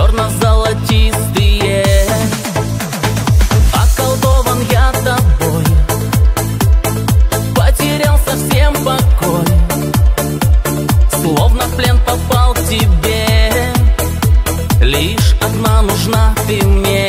черно-золотистые. Околдован я тобой, потерял совсем покой, словно в плен попал к тебе. Лишь одна нужна ты мне.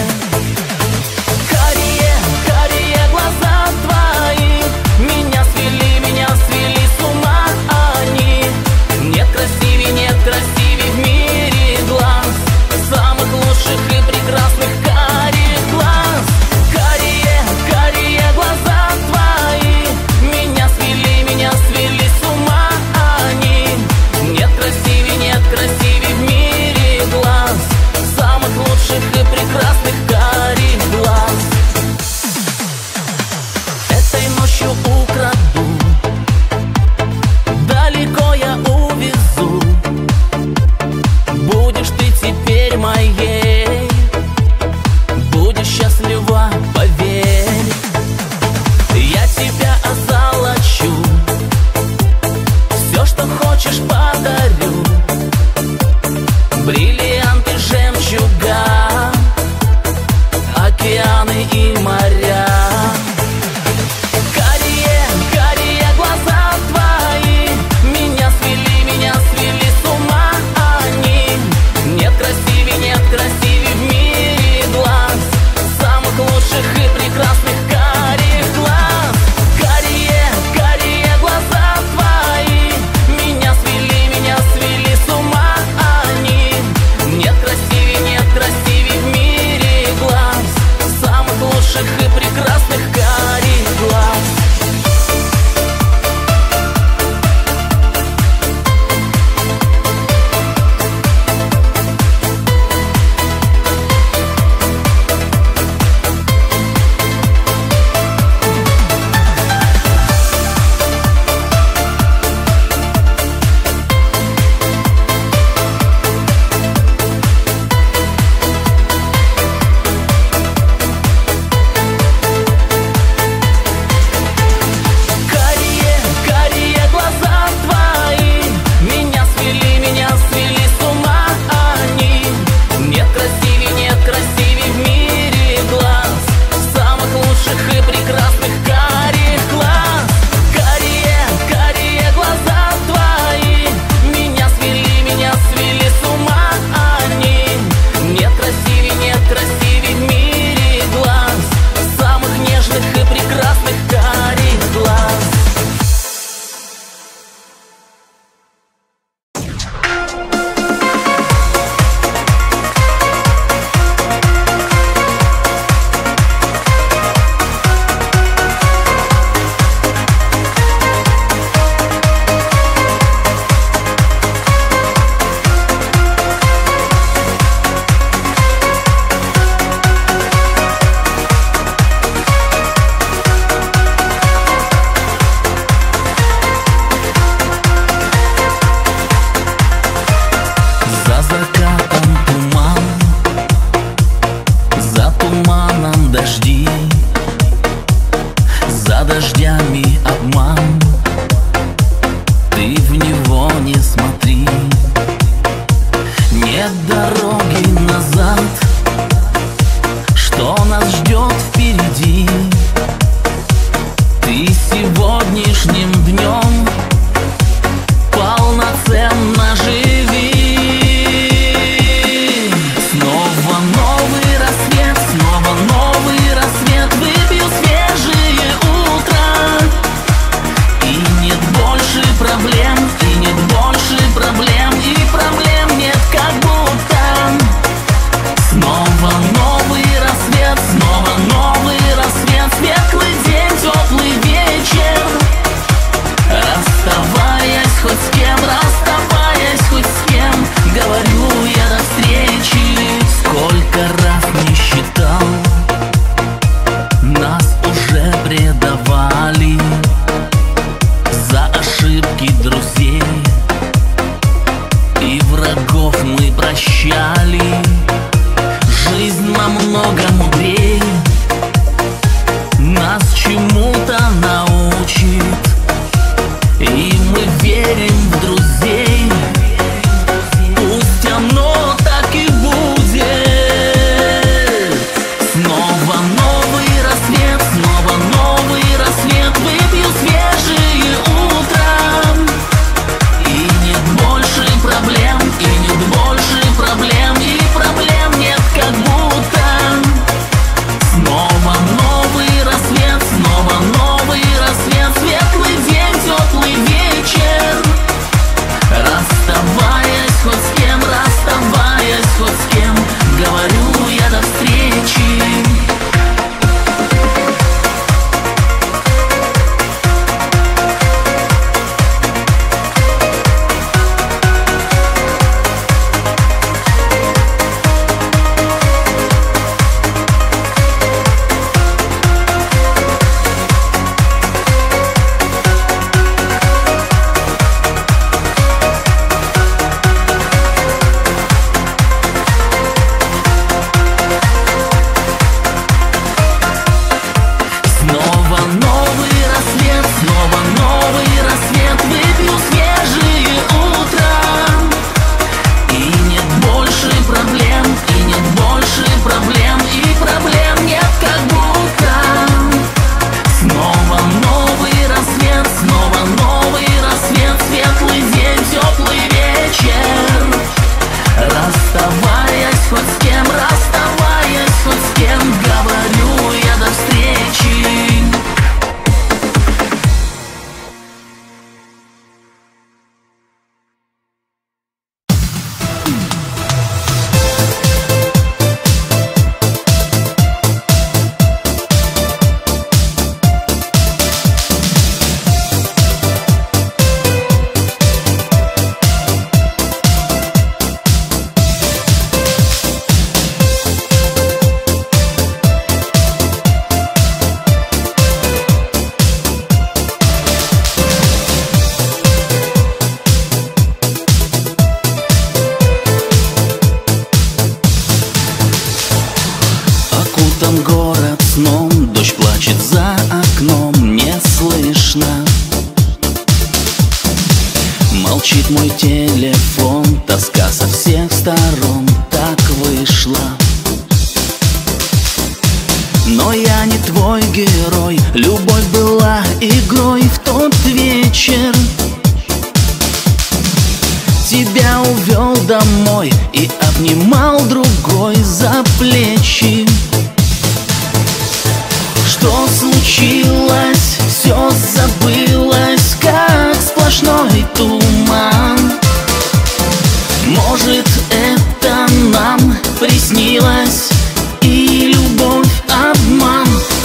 Карие, карие глаза твои меня свели с ума они. Нет красивей в мире глаз, самых лучших и прекрасных карих глаз. Карие, карие глаза твои меня свели с ума они. Нет красивей в мире глаз, самых лучших и прекрасных карих глаз. Этой ночью украду, далеко я увезу. Будешь ты теперь моей, будешь счастлива, поверь. Я тебя озолочу, все, что хочешь, подарю. Бриллианты, жемчуга, океаны и моря. Карие, карие глаза твои меня свели с ума они. Нет красивей в мире глаз, самых лучших и прекрасных карих глаз. Карие, карие глаза твои меня свели с ума они. Нет красивей в мире глаз, самых лучших и прекрасных карих глаз. Карие, карие глаза твои меня свели с ума они. Нет красивей в мире глаз, самых лучших и прекрасных карих глаз. Карие, карие глаза твои меня свели с ума они. Нет красивей в мире глаз, самых нежных и прекрасных карих глаз. За закатом туман, за туманом дожди, за дождями обман. Ты в него не смотри, нет дороги назад. Что нас ждет впереди? Ты сегодняшним днем полноценно живи. Снова новый рассвет, выпью свежее утро. И нет больше проблем, и проблем нет как будто. Снова новый рассвет, светлый день, теплый вечер. Расставаясь хоть с кем, говорю я до встречи. Сколько раз не считал, нас уже предавали за ошибки друзей, и врагов мы прощали. Жизнь намного мудрее, нас чему-то научит, и мы верим в друзей. Пусть оно так и будет. сном, дождь плачет за окном, не слышно. Молчит мой телефон, тоска со всех сторон, так вышло. Но я не твой герой, любовь была игрой в тот вечер. Тебя увел домой и обнимал другой за плечи. Что случилось? Все забылось, как сплошной туман. Может, это нам приснилось, и любовь обман.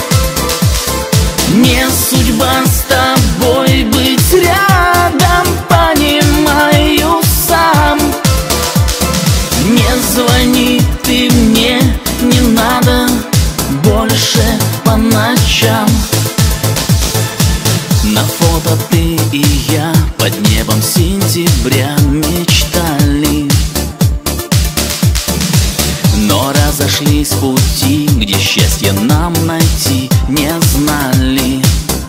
Не судьба с тобой быть рядом, понимаю сам. Не звони ты мне, не надо больше по ночам. На фото ты и я под небом сентября мечтали, но разошлись пути, где счастье нам найти не знали.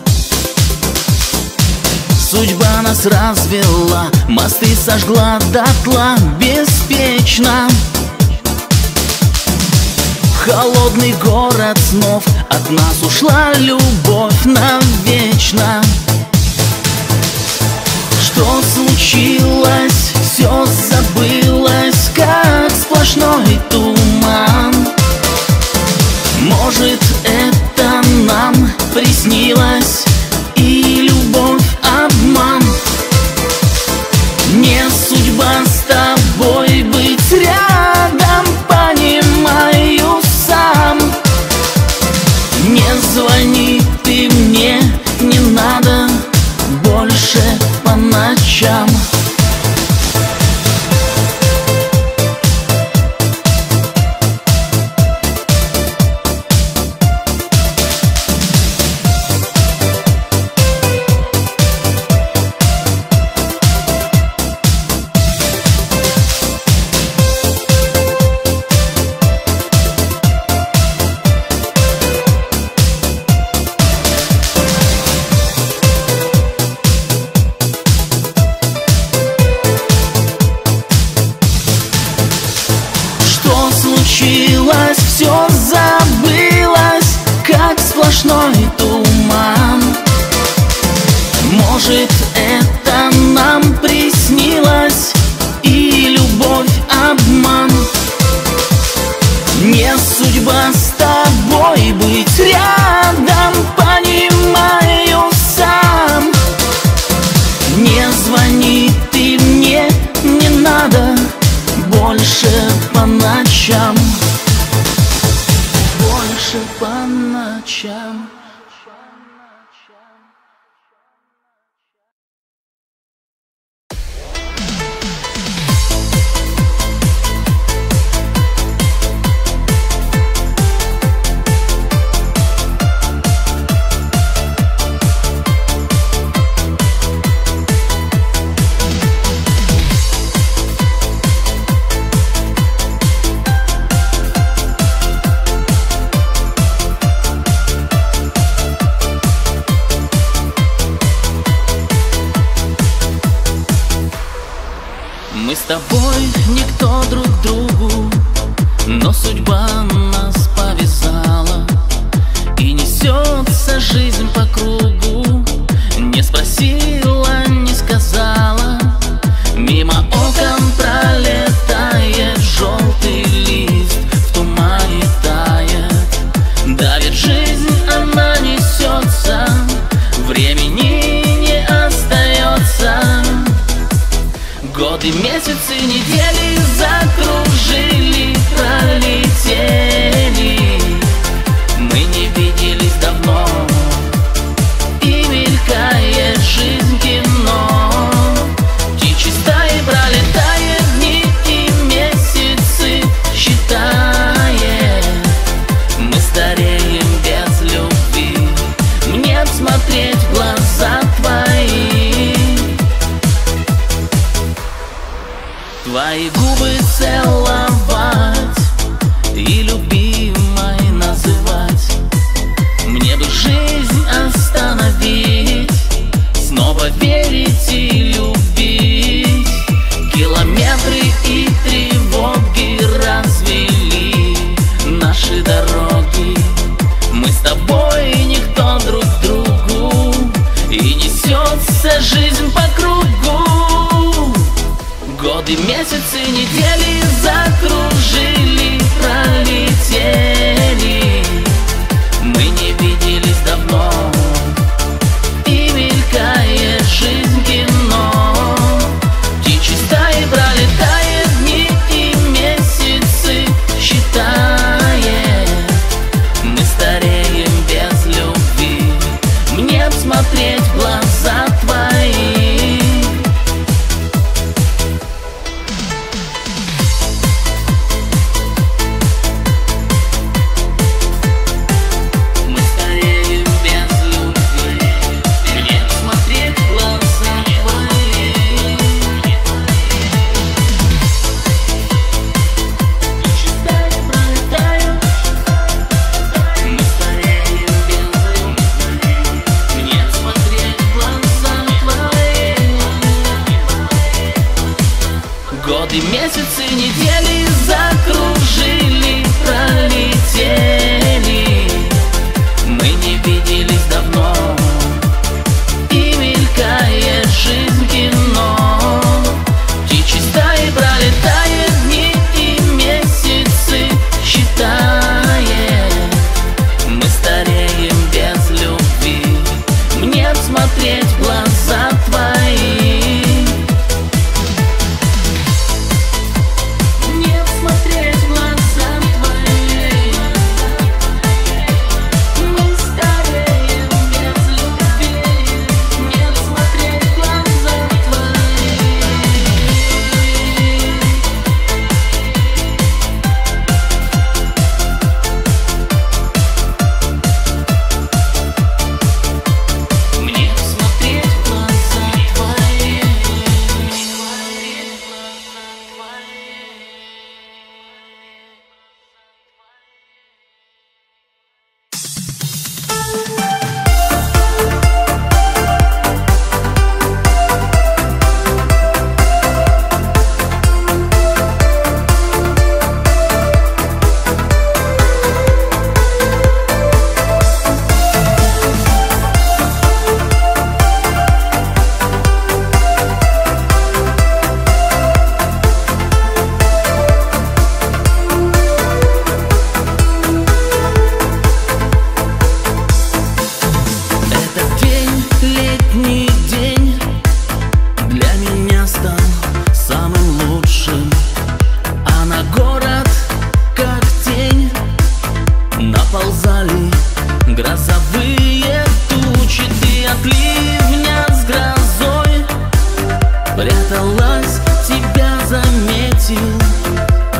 Судьба нас развела, мосты сожгла дотла беспечно. Холодный город снов, от нас ушла любовь навечно. Что случилось? Все забылось, как сплошной туман. Может, это нам приснилось, и любовь обман. Не судьба с тобой быть рядом, понимаю сам. Не звони ты мне, не надо больше по ночам. Случилось, все забылось, как сплошной туман. Может, это нам приснилось, и любовь обман. Не судьба с тобой быть рядом, понимаю сам. Не звони ты мне, не надо больше по ночам. Больше по ночам. Мы с тобой никто друг другу, но судьба нас повязала, и несется жизнь по кругу. Не спросила, не сказала, мимо окон пролетает желтый лист, в тумане тает. Давит жизнь, она несется, времени не остается. Годы, месяцы, недели закружили, пролетели. Мы не виделись давно, и мелькает жизнь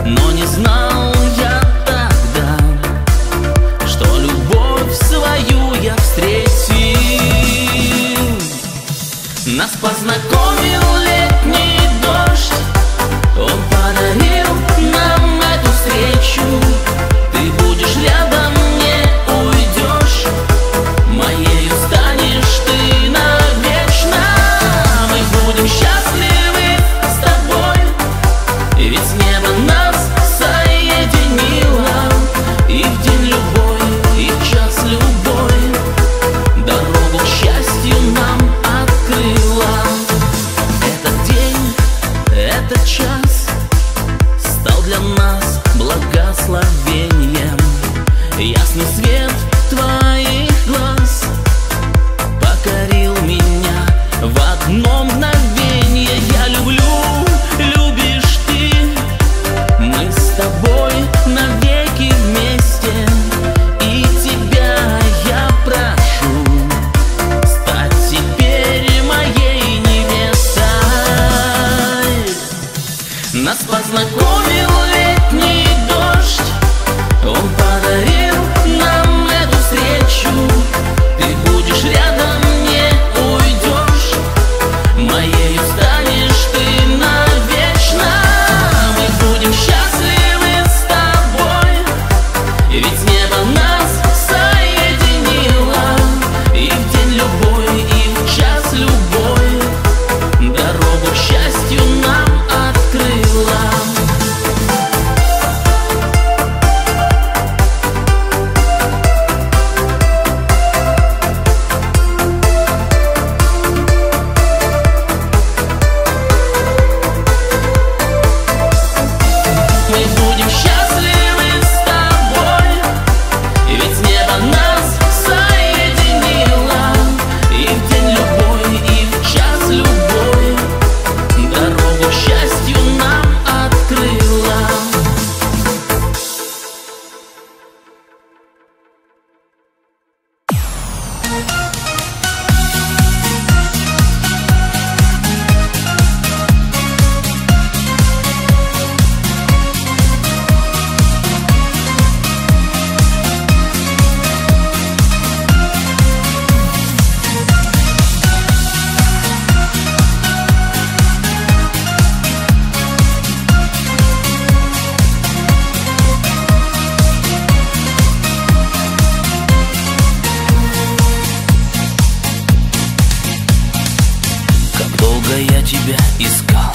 но не знал я тогда, что любовь свою я встретил. Нас познакомил летний дождь, он подарил нам эту встречу. Ты будешь рядом, не уйдешь, моею станешь ты навечно. Мы будем счастливы с тобой, ведь небо нас соединило. И в день любой, и в час любой дорогу к счастью нам открыла. Этот день, этот час стал для нас благословением. Ясный свет твоих глаз покорил меня в одно мгновение. Я люблю, любишь ты, мы с тобой навеки вместе. И тебя я прошу стать теперь моей невестой. Нас познакомил летний дождь, он подарил нам эту встречу. Ты будешь рядом, не уйдешь, моею станешь ты навечно. Мы будем счастливы с тобой, ведь небо нас соединило. И в день любой, и в час любой дорогу к счастью нам открыла. Мы будем счастливы с тобой, ведь небо нас соединило. И в день любой, и в час любой дорогу к счастью нам открыла. Как долго я тебя искал,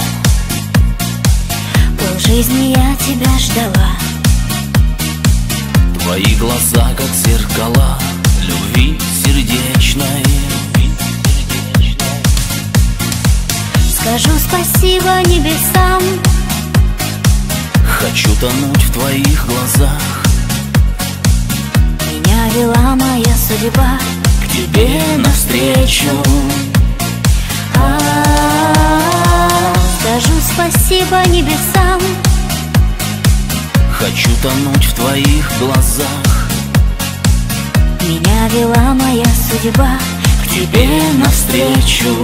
Полжизни я тебя ждала. твои глаза как зеркала любви сердечной. Скажу спасибо небесам, Хочу тонуть в твоих глазах. меня вела моя судьба К тебе навстречу. Скажу спасибо небесам, Хочу тонуть в твоих глазах. меня вела моя судьба К тебе навстречу.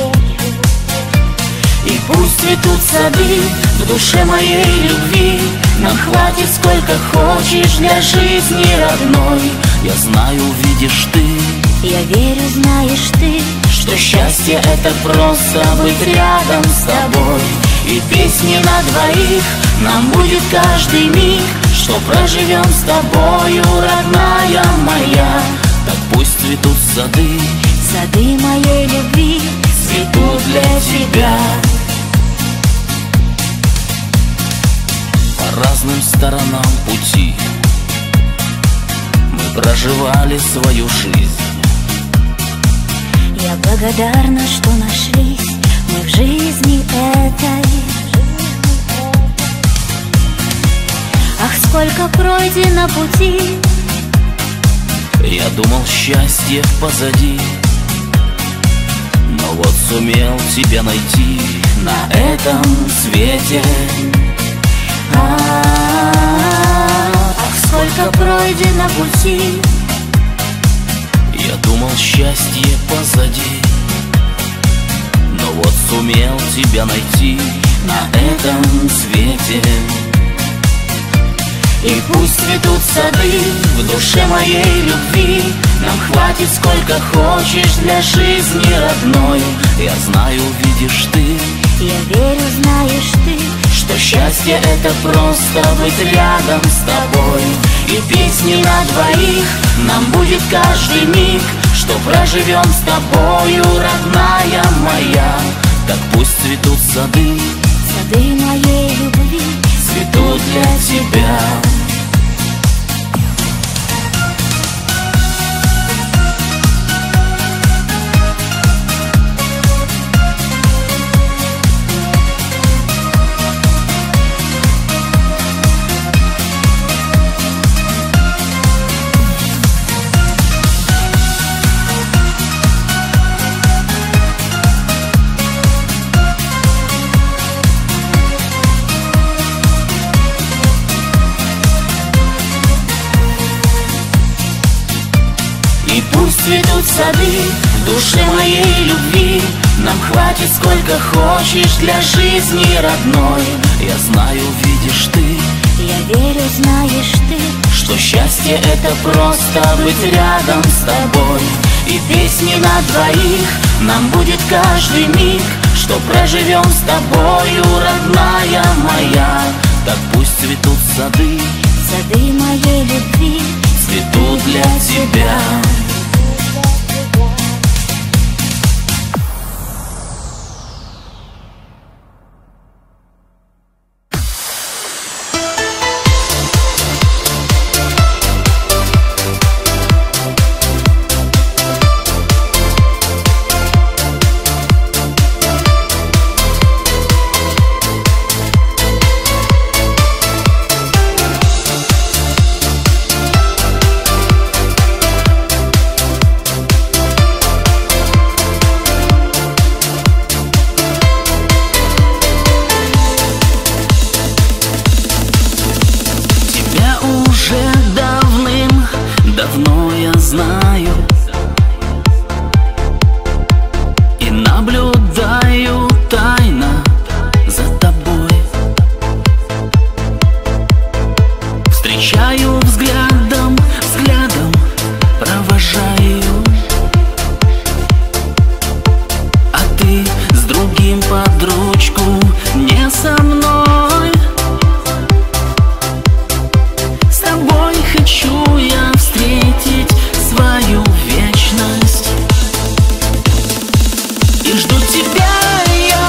И пусть цветут сады в душе моей любви. Нам хватит сколько хочешь для жизни родной. Я знаю, увидишь ты, Я верю, знаешь ты, что счастье это просто быть рядом с тобой. И песни на двоих нам будет каждый миг, что проживем с тобою, родная моя. Так пусть цветут сады, сады моей любви цветут для тебя. По разным сторонам пути мы проживали свою жизнь. Я благодарна, что нашлись мы в жизни этой. Ах, сколько пройдено пути, Я думал, счастье позади, но вот сумел тебя найти на этом свете. ах, сколько пройдено пути, Я думал, счастье позади, но вот сумел тебя найти на этом свете. И пусть цветут сады в душе моей любви. Нам хватит сколько хочешь для жизни родной. Я знаю, видишь ты, я верю, знаешь ты, что счастье это просто быть рядом с тобой. И песни на двоих нам будет каждый миг, что проживем с тобою, родная моя. Так пусть цветут сады, сады моей любви, цветут для тебя. И пусть цветут сады в душе моей любви. Нам хватит сколько хочешь для жизни родной. Я знаю, видишь ты, я верю, знаешь ты, что счастье это просто быть рядом с тобой. И песни на двоих нам будет каждый миг, что проживем с тобою, родная моя. Так пусть цветут сады, сады моей любви, цветут для тебя. Давно я знаю и наблюдаю тайно за тобой. Встречаю взглядом, провожаю, а ты с другим под ручку, не со мной. С тобой хочу я встретить свою вечность. И жду тебя я,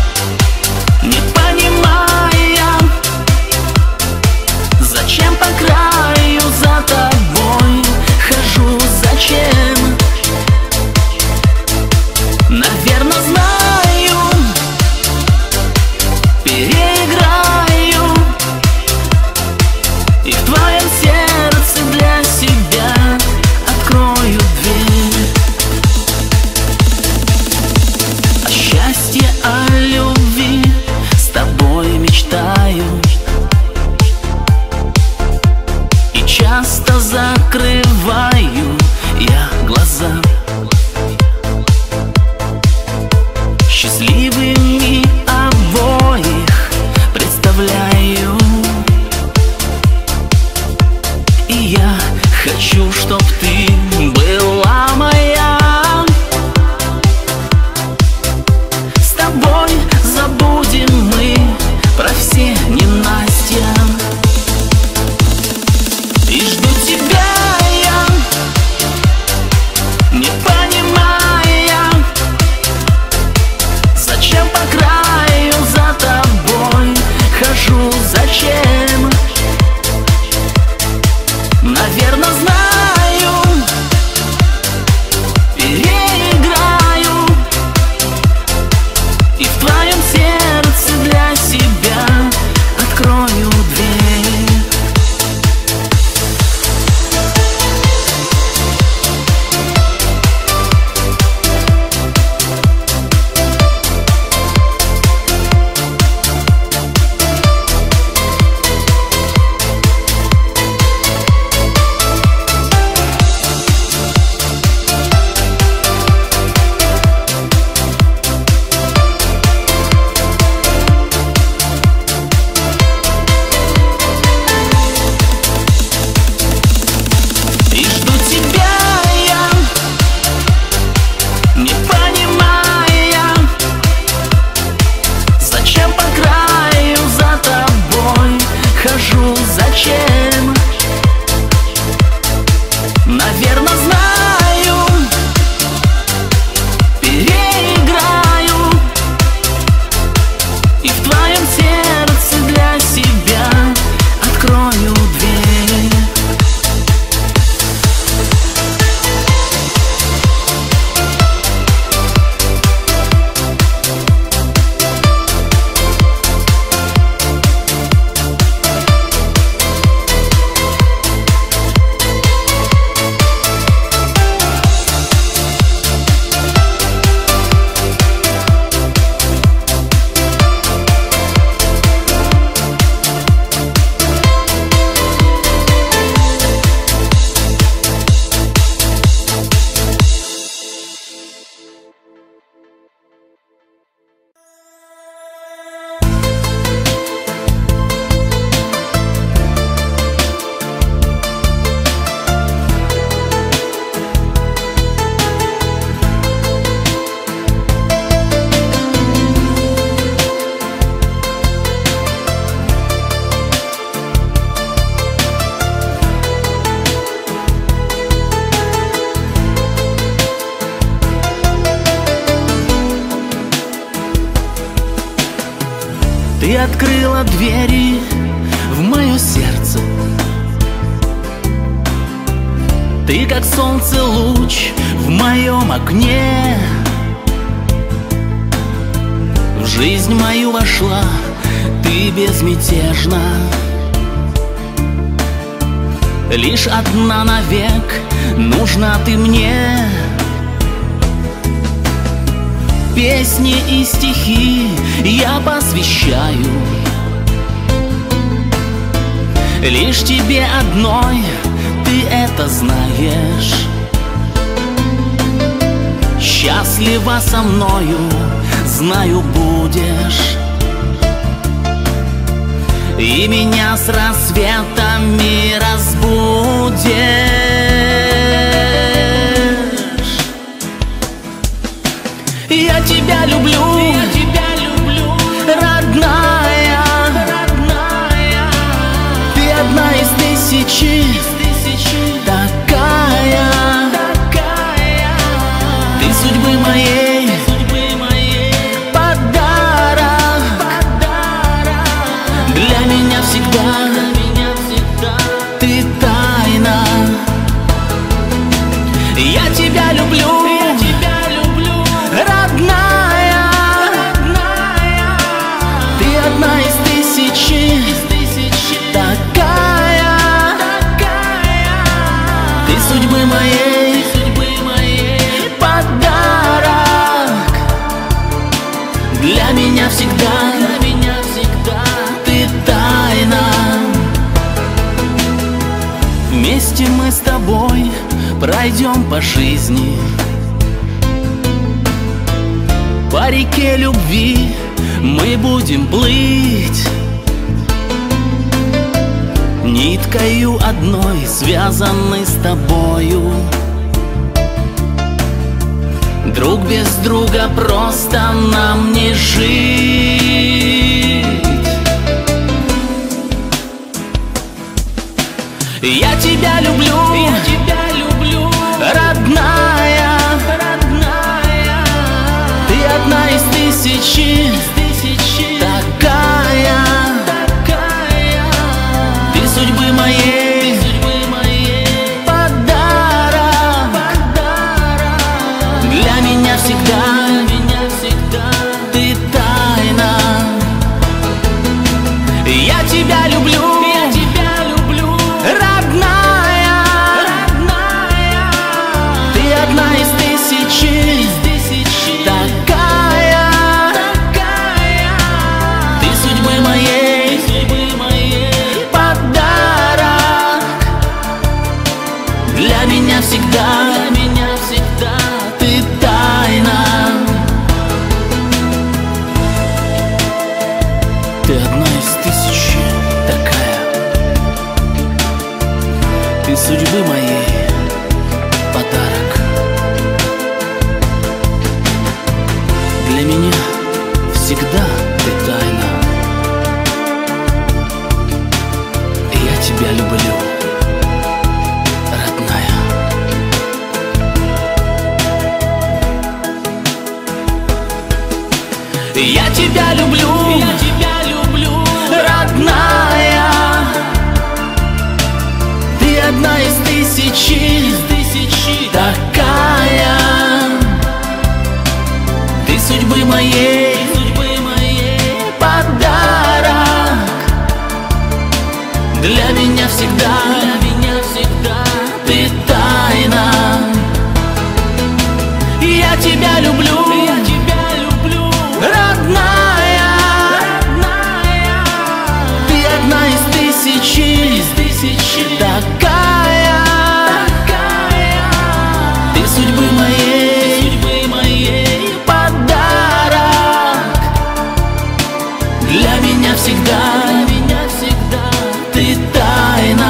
не понимая, зачем по краю открыла двери в мое сердце. Ты как солнце луч в моем окне. В жизнь мою вошла ты безмятежно. Лишь одна навек нужна ты мне. Песни и стихи я посвящаю лишь тебе одной, ты это знаешь. Счастлива со мною, знаю, будешь. И меня с рассветами разбудишь. Я тебя люблю, родная. Ты одна из тысячи, такая. Ты судьбы моей подарок. Для меня всегда ты тайна. Я тебя люблю, родная. Ты одна из тысячи, такая. Ты судьбы моей подарок. Для меня всегда ты тайна. Вместе мы с тобой пройдем по жизни, по реке любви мы будем плыть. Ниткою одной связаны с тобою. Друг без друга просто нам не жить. Я тебя люблю, родная. Ты одна из тысячи, такая. Ты судьбы моей подарок. Для меня всегда ты тайна. Я тебя люблю, родная. Ты одна из тысячи, такая. Ты судьбы моей подарок. Для меня всегда ты тайна. Ты одна из тысячи, такая. Ты судьбы моей подарок. Для меня всегда ты тайна. И я тебя люблю, родная. Я тебя люблю, родная. Ты одна из тысячи, такая. Ты судьбы моей подарок. Для меня всегда ты тайна. Я тебя люблю, родная. Ты одна из тысячи, такая. Ты судьбы моей подарок. Для меня всегда ты тайна.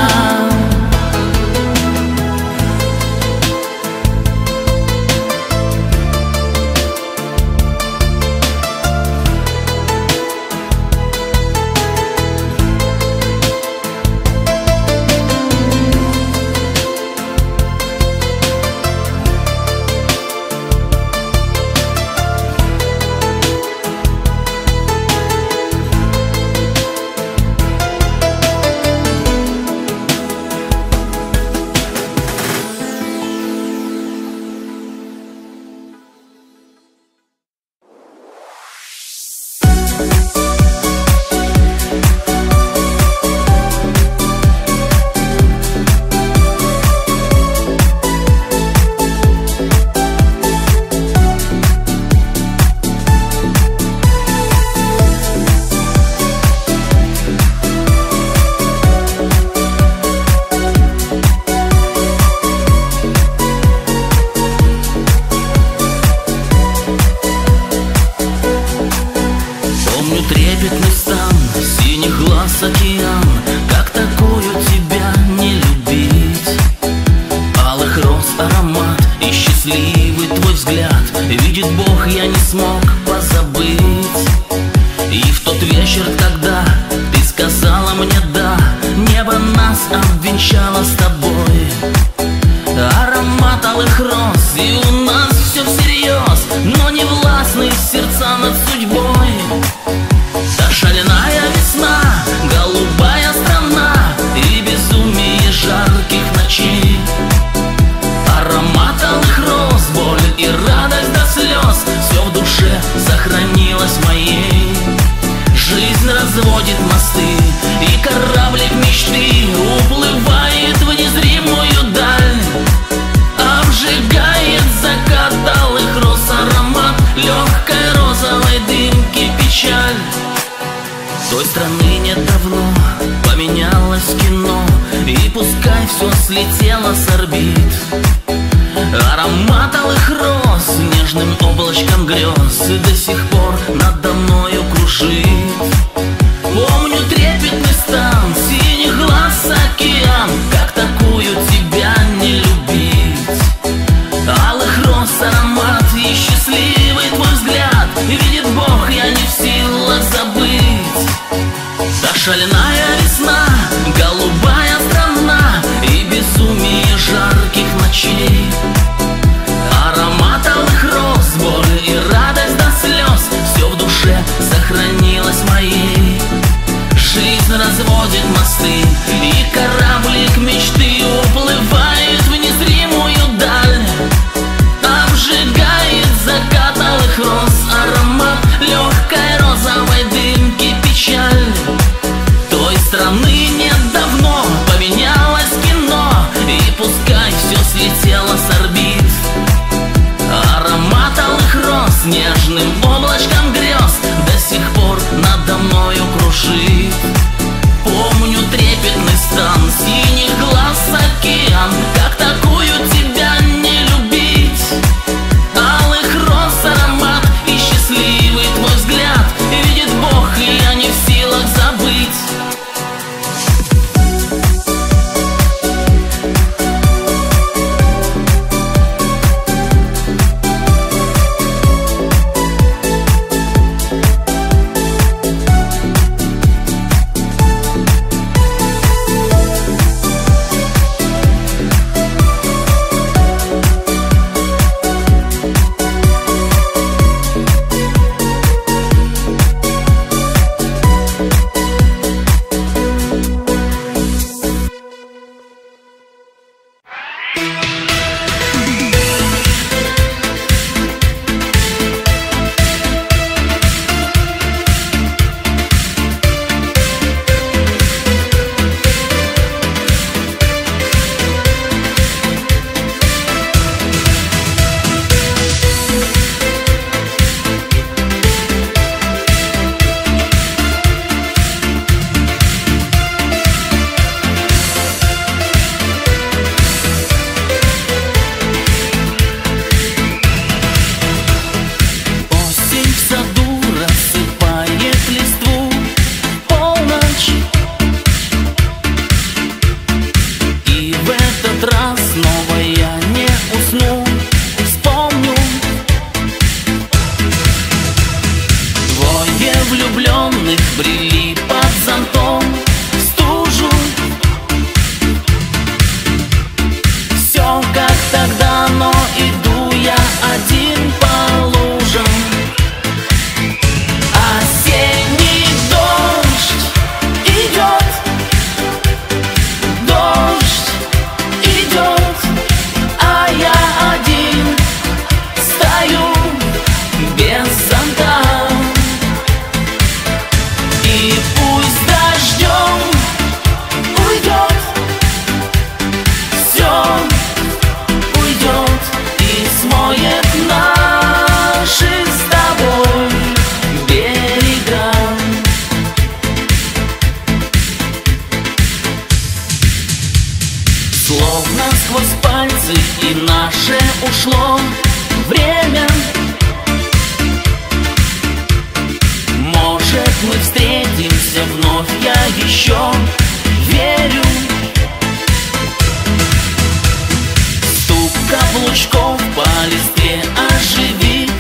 Видит Бог, я не смог позабыть. И в тот вечер, когда ты сказала мне да, небо нас обвенчало с тобой. Аромат алых роз, и у нас все всерьез, но не властны сердца над судьбой. Та шальная весна, голубая страна и безумие жарких ночей. Аромат алых роз, боль и радость до слез, все в душе сохранилось моей. Жизнь разводит мосты, и кораблик мечты уплывает в незримую даль. Обжигает закат алых роз аромат легкой розовой дымки печаль. Той страны нет давно, поменялось кино, и пускай все слетело с орбит. Аромат алых роз нежным облачком грез и до сих пор надо мною кружит. Помню трепетный стан, синих глаз океан, как такую тебя не любить. Алых роз аромат и счастливый твой взгляд, видит Бог, я не в силах забыть. Та шальная весна, голубая страна и безумие жарких ночей. Аромат алых роз, боль и радость до слез, все в душе сохранилось моей. Жизнь разводит мосты, и кораблик мечты уплывает в незримую даль. Обжигает закат алых роз аромат легкой розовой дымки печаль. Той страны нет давно, поменялось кино, и пускай все слетело с орбит. Аромат алых роз нежным облачком грез до сих пор надо мною кружит. Помню трепетный стан, синих глаз океан, как такую тебя не любить. Алых роз аромат и счастливый твой взгляд, видит Бог, и я не в силах забыть. Брели под зонтом в стужу. Все как тогда, но иду я один по лужам. Осенний дождь идет, дождь идет, а я один стою без зонта. И пусть дождем уйдет, все уйдет и смоет наши с тобой берега. Словно сквозь пальцы и наше ушло время. Может, мы встретимся вновь, я еще верю. Стук каблучков по листве оживит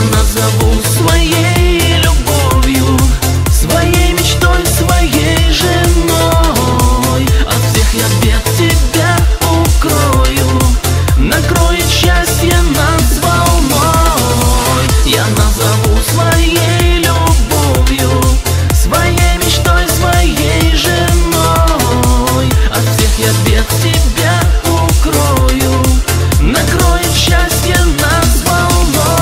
назову своей любовью, своей мечтой, своей женой. От всех я бед тебя укрою, накроет счастье нас волной. Я назову своей любовью, своей мечтой, своей женой. От всех я бед тебя укрою, накроет счастье нас волной.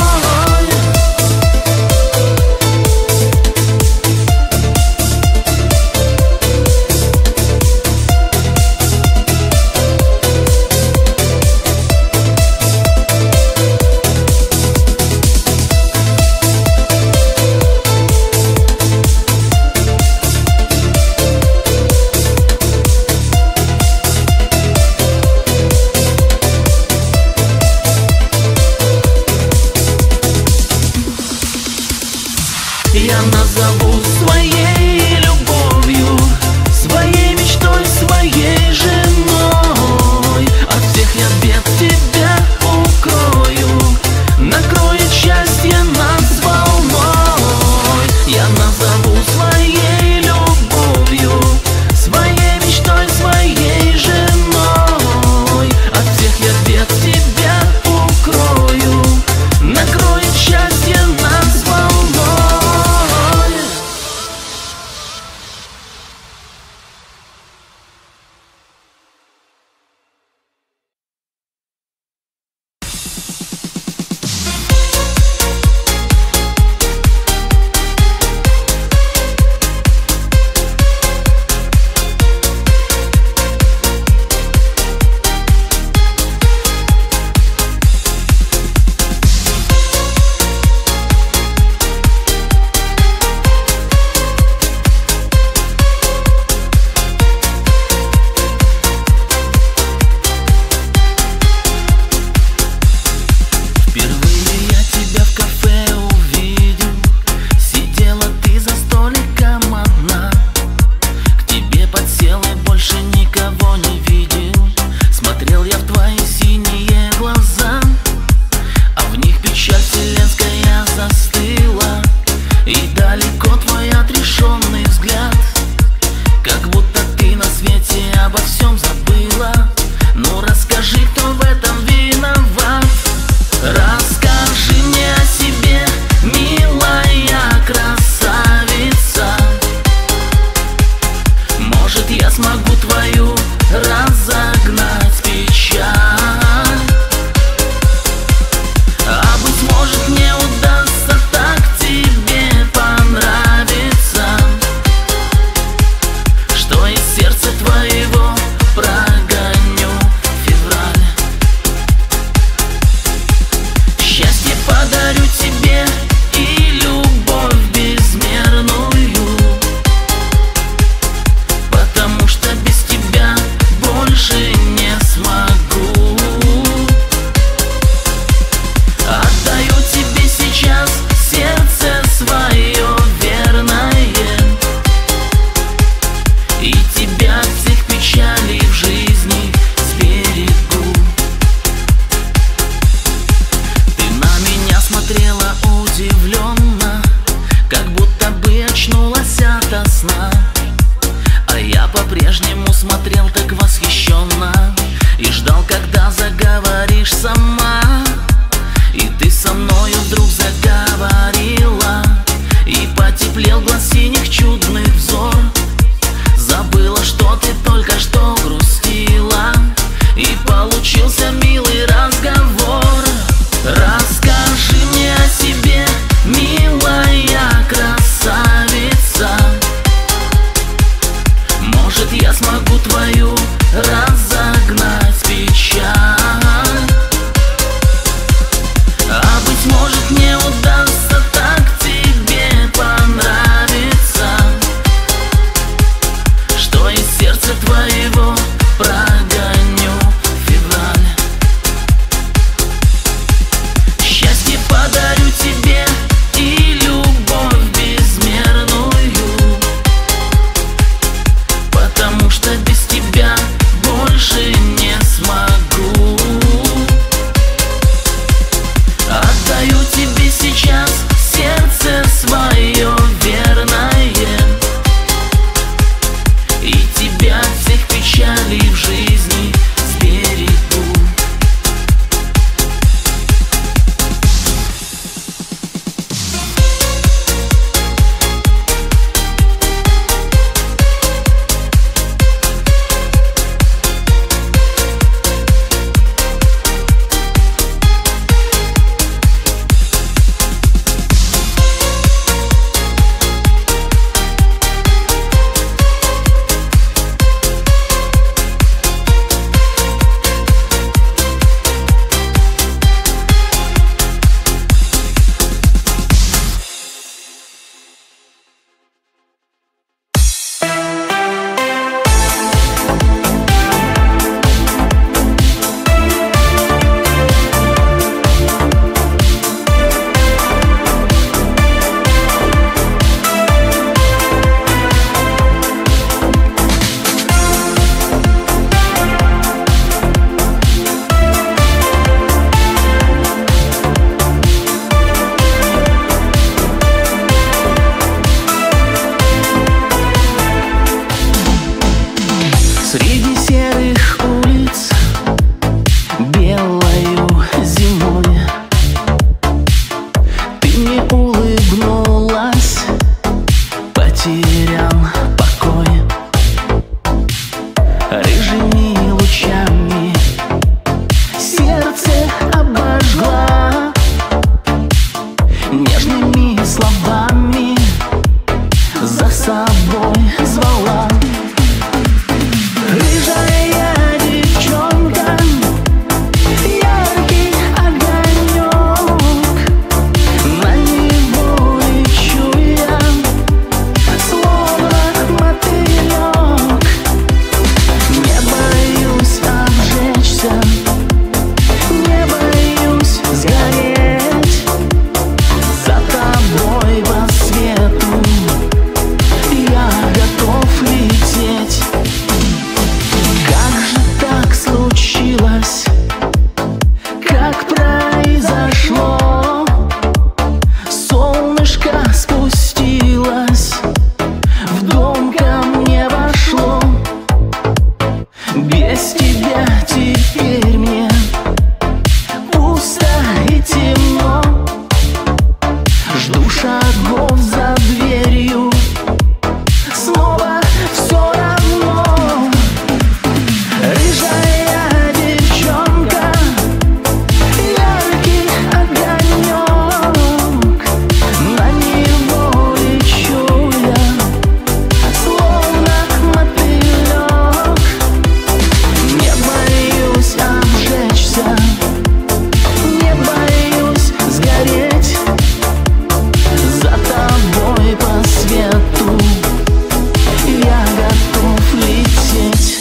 Я назову своей любовью, своей мечтой, своей женой. От всех я бед тебя укрою, накроет счастье нас волной. Я назову своей любовью, своей мечтой, своей женой. От всех я бед тебя укрою, накроет счастье нас волной. Получился милый разговор. Расскажи мне о себе, милый. улыбнулась, потерял покой. Рыжими лучами сердце обожгла, нежными словами за собой звала. Рыжая девчонка, яркий огонек, на него лечу я, словно мотылек. Не боюсь обжечься, не боюсь сгореть, за тобой по свету я готов лететь. Как же так случилось, как произошло? Солнышко спустилось, в дом ко мне вошло. Без тебя теперь мне пусто и темно. Жду шагов за дверью, снова все равно. Рыжая девчонка, яркий огонек, на него лечу я, словно мотылек. Не боюсь обжечься, не боюсь сгореть, за тобой по свету я готов лететь.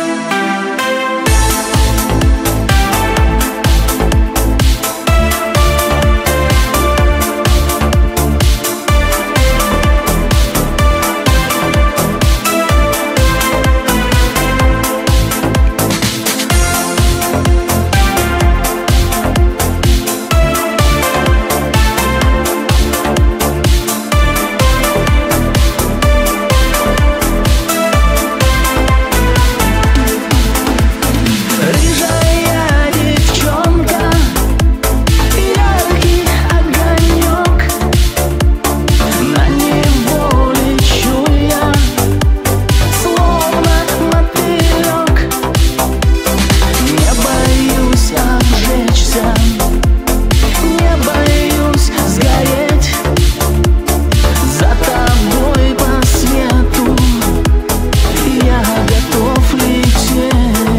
Рыжая девчонка, яркий огонек, на него лечу я, словно мотылек. Не боюсь обжечься, не боюсь сгореть, за тобой по свету я готов лететь.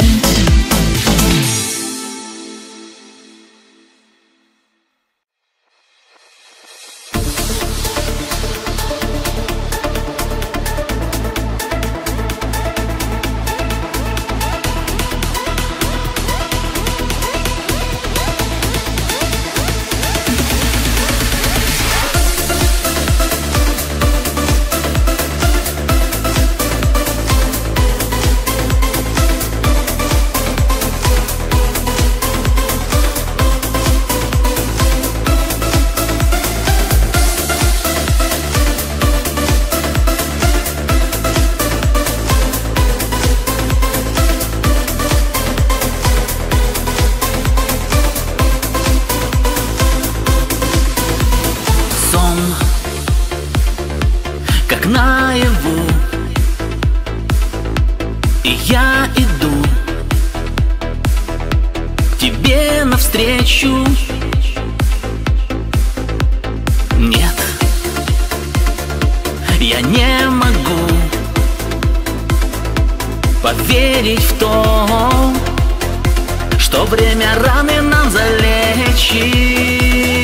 Сон, как наяву, и я иду к тебе навстречу. Нет, я не могу поверить в то, что время раны нам залечит.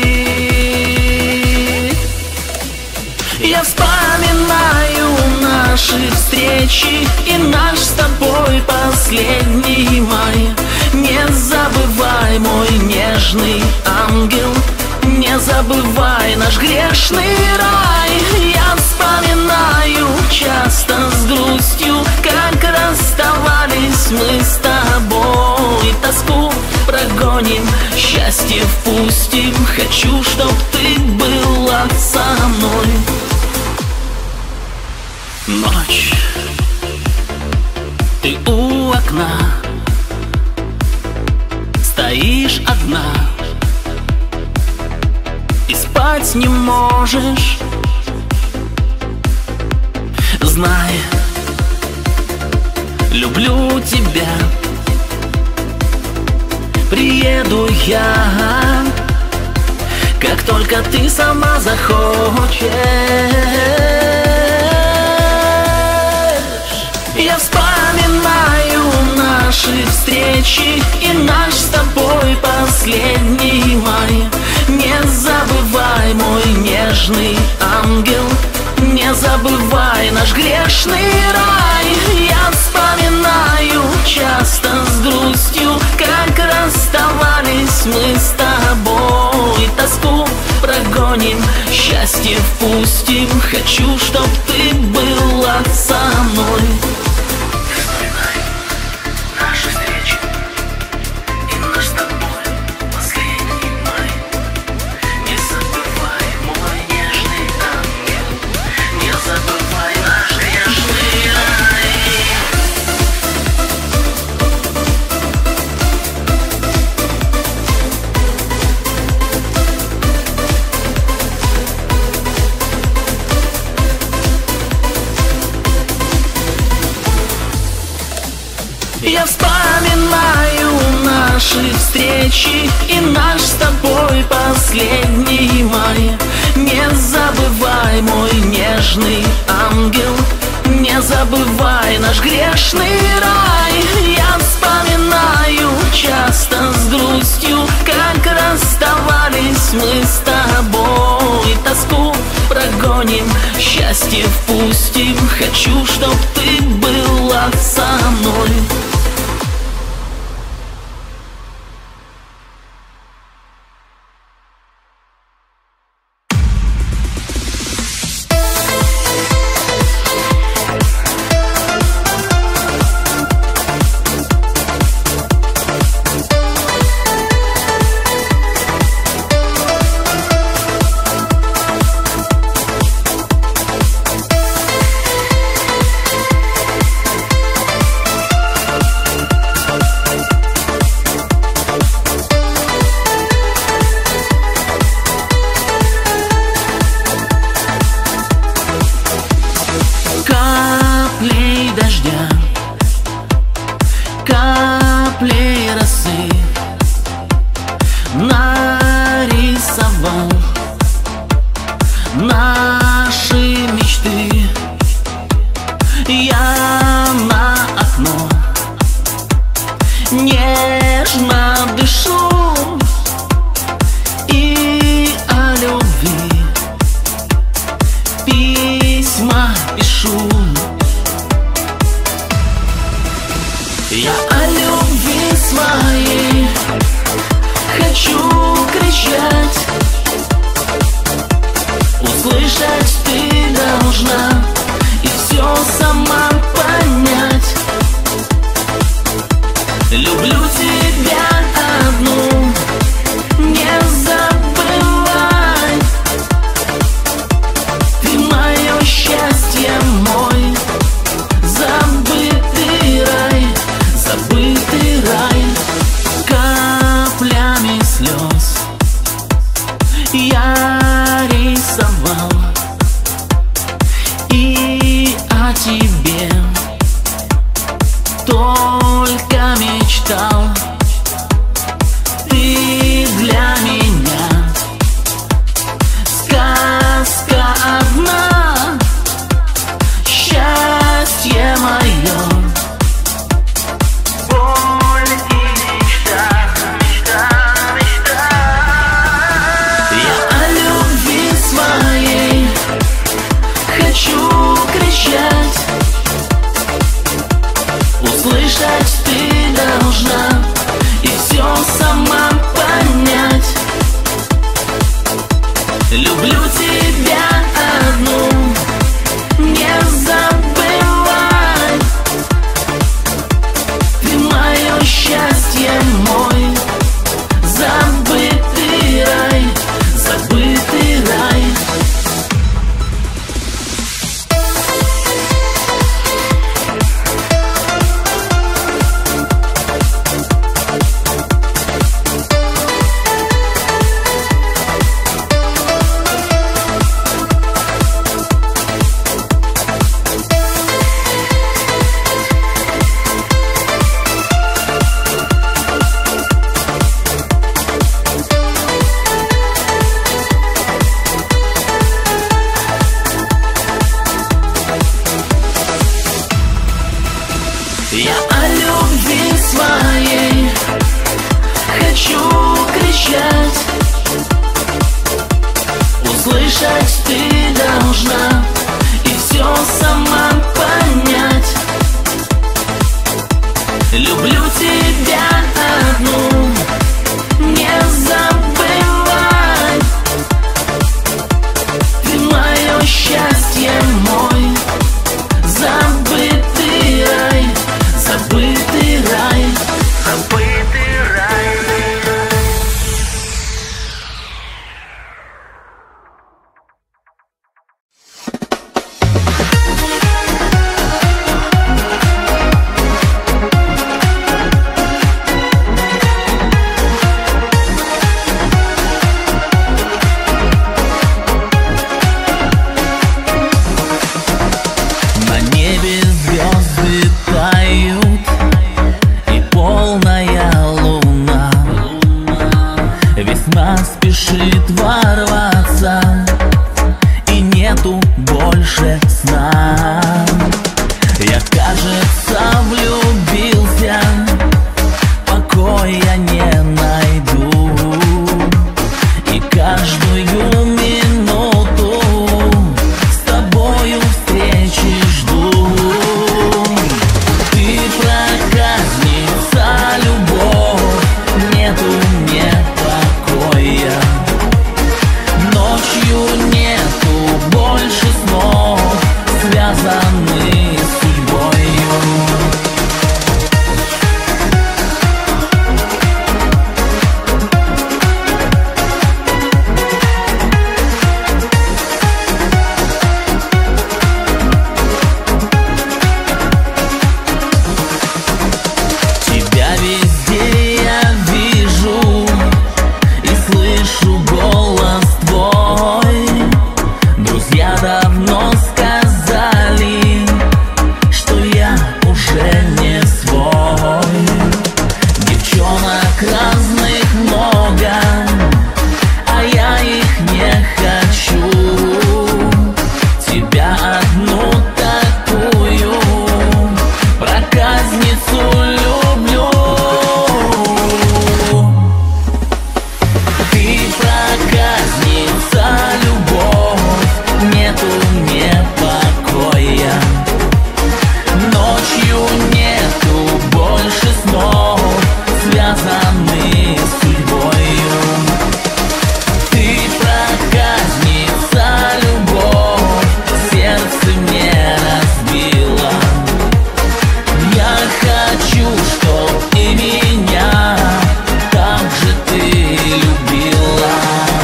Я вспоминаю наши встречи и наш с тобой последний май. Не забывай, мой нежный ангел, не забывай наш грешный рай. Я вспоминаю часто с грустью, как расставались мы с тобой. Тоску прогоним, счастье впустим, хочу, чтоб ты была со мной. Ночь, ты у окна, стоишь одна, и спать не можешь. Знай, люблю тебя. Приеду я, как только ты сама захочешь. Я вспоминаю наши встречи и наш с тобой последний май. Не забывай, мой нежный ангел, не забывай наш грешный рай. Я вспоминаю часто с грустью, как расставались мы с тобой. Тоску прогоним, счастье впустим. Хочу, чтоб ты была со мной. Вспоминай наши встречи и наш с тобой последний май. Не забывай, мой нежный ангел, не забывай наш грешный рай. Я вспоминаю наши встречи и наш с тобой последний май. Не забывай, мой нежный ангел, не забывай наш грешный рай. Я вспоминаю часто с грустью, как расставались мы с тобой. Тоску прогоним, счастье впустим. Хочу, чтоб ты была со мной. Каплей дождя, каплей росы нарисовал наши мечты. Я на окно нежно дышу и о любви письма пишу. Я о любви своей хочу кричать. Услышать ты должна и все сама понять. Люблю тебя одну, не забывай. Ты мое счастье, мой забытый рай, забытый рай. Каплями слез я рисовал и о тебе только мечтал. Ты для меня сказка одна, счастье мое, боль и мечта, мечта, мечта. Я о любви своей хочу кричать. Услышать ты должна и все сама понять. Люблю тебя одну, не забывай. Ты мое счастье, мой забытый рай, забытый рай. услышать ты должна и все сама понять. Люблю тебя одну, не забывай. Ты мое счастье, мой забытый рай, забытый рай, забытый рай. Спешит ворваться, и нету больше сна. Я, кажется, влюбился, покоя не найду, и каждую минуту с тобою встречи жду. Ты проказница, любовь, нету мне покоя. Ночью нету больше снов, связаны с судьбою. Тебя везде я вижу и слышу голос твой. Друзья давно сказали, что я уже не свой. Девчонок разных много, а я их не хочу. Тебя одну такую проказницу люблю. Ты проказница, любовь, нету мне покоя. Ночью нету больше снов, связаны с судьбою. Ты проказница, любовь, сердце мне разбила. Я хочу, чтоб и меня так же ты любила.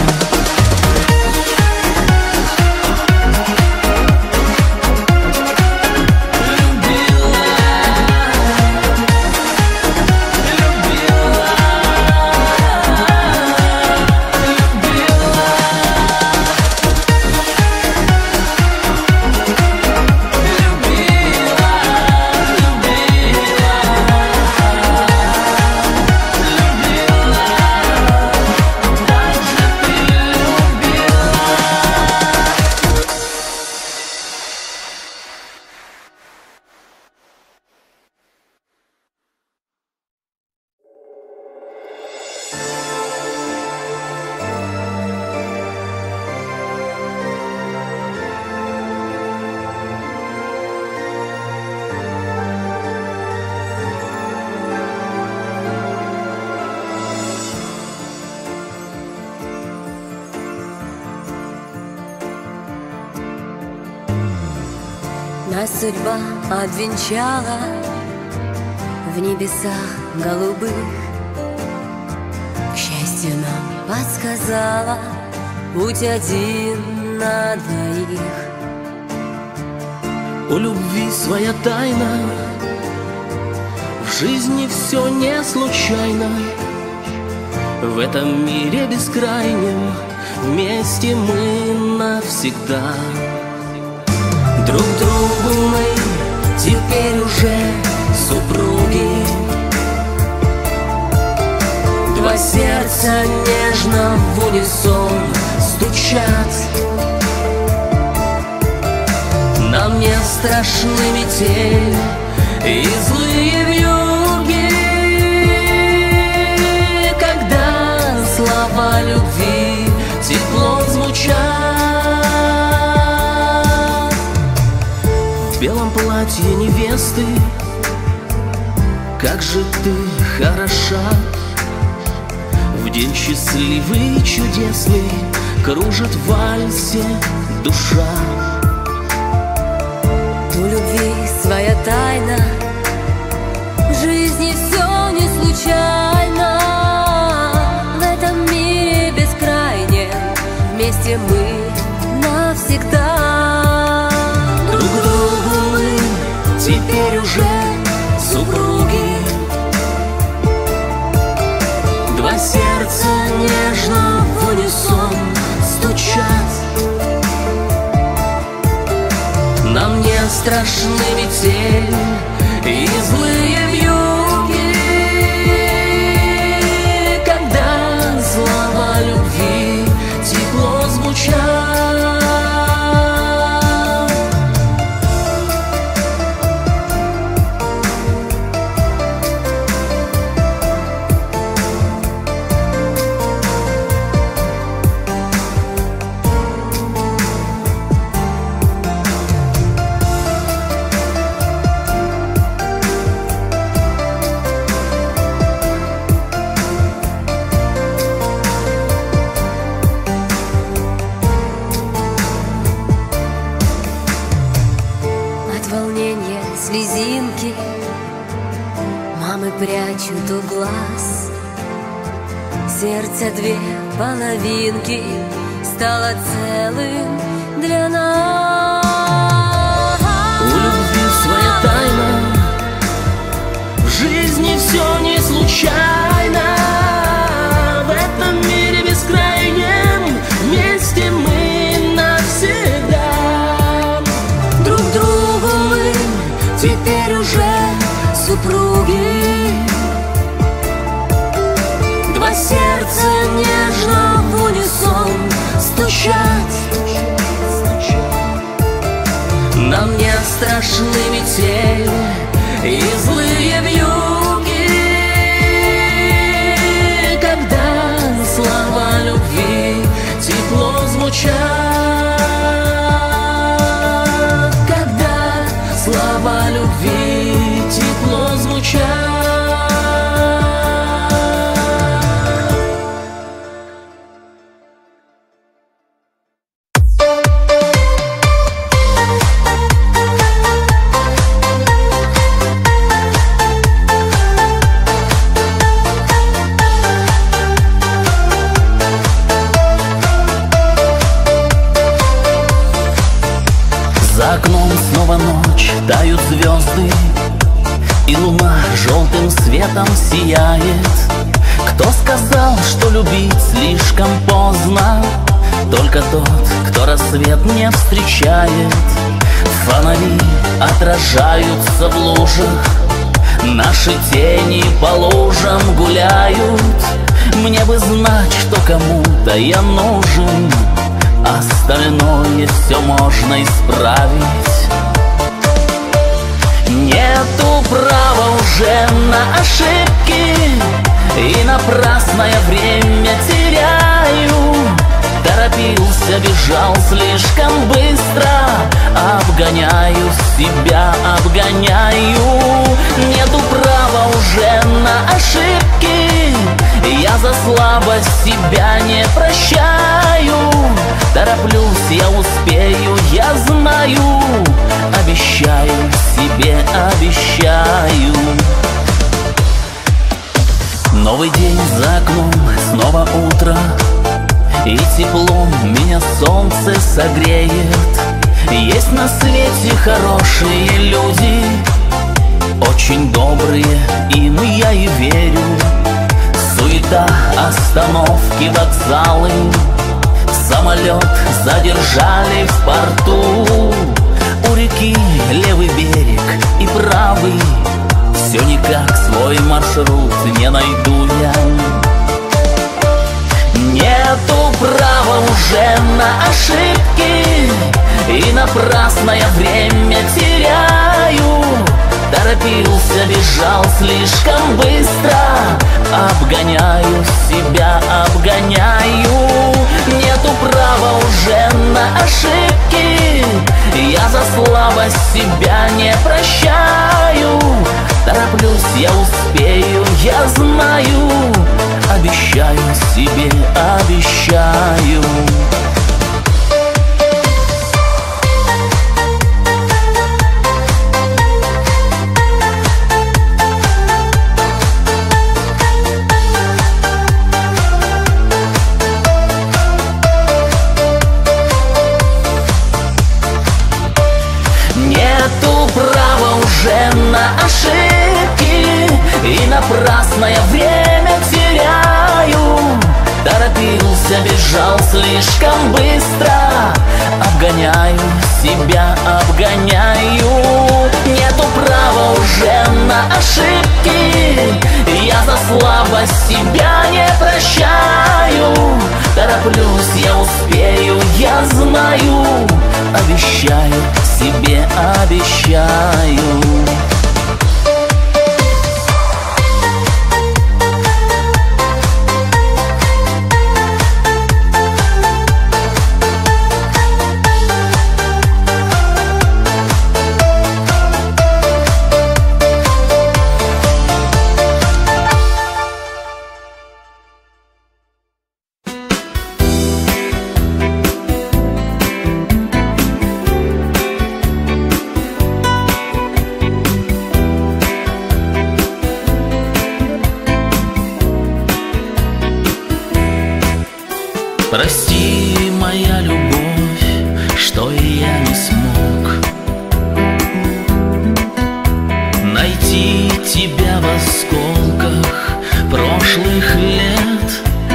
Нас судьба обвенчала в небесах голубых. К счастью, нам подсказала путь один на двоих. У любви своя тайна, в жизни все не случайно. В этом мире бескрайнем вместе мы навсегда. Друг другу мы теперь уже супруги. Два сердца нежно в унисон стучат. Нам не страшны метель и злые вьюги, когда слова любви тепло звучат. белом платье невесты. Как же ты хороша! В день счастливый и чудесный кружит в вальсе душа. У любви своя тайна, в жизни все не случайно. В этом мире бескрайнем вместе мы навсегда. Друг другу мы теперь уже супруги. Два сердца нежно в унисон стучат. Нам не страшны метель и злые вьюги, когда слова любви тепло звучат. Слезинки мамы прячут у глаз. Сердце две половинки стало целым для нас. У любви своя тайна, в жизни все не случайно. В этом мире бескрайнем вместе мы навсегда. Друг другу мы теперь уже супруги. Два сердца нежно в унисон стучат. Нам не страшны метель и злые вьюги, когда слова любви тепло звучат. Когда слова любви тепло звучат. За окном снова ночь, тают звезды, и луна желтым светом сияет. Кто сказал, что любить слишком поздно? Только тот, кто рассвет не встречает. Фонари отражаются в лужах, наши тени по лужам гуляют. Мне бы знать, что кому-то я нужен, остальное все можно исправить. Нету права уже на ошибки, и напрасное время теряю. Торопился, бежал слишком быстро, обгоняю себя, обгоняю. Нету права уже на ошибки, я за слабость себя не прощаю. Тороплюсь, я успею, я знаю, обещаю себе, обещаю. Новый день за окном, снова утро, и теплом меня солнце согреет. Есть на свете хорошие люди, очень добрые, им я и верю. Суета, остановки, вокзалы, самолет задержали в порту. У реки левый берег и правый, все никак свой маршрут не найду я. Нету права уже на ошибки, и напрасное время теряю. Торопился, бежал слишком быстро, обгоняю себя, обгоняю. Нету права уже на ошибки, я за слабость себя не прощаю. Тороплюсь, я успею, я знаю. Обещаю себе, обещаю. Нету права уже на ошибки, и напрасное время теряю. Торопился, бежал слишком быстро, обгоняю себя, обгоняю. Нету права уже на ошибки, я за слабость себя не прощаю. Тороплюсь, я успею, я знаю. Обещаю себе, обещаю. Прости, моя любовь, что я не смог найти тебя в осколках прошлых лет.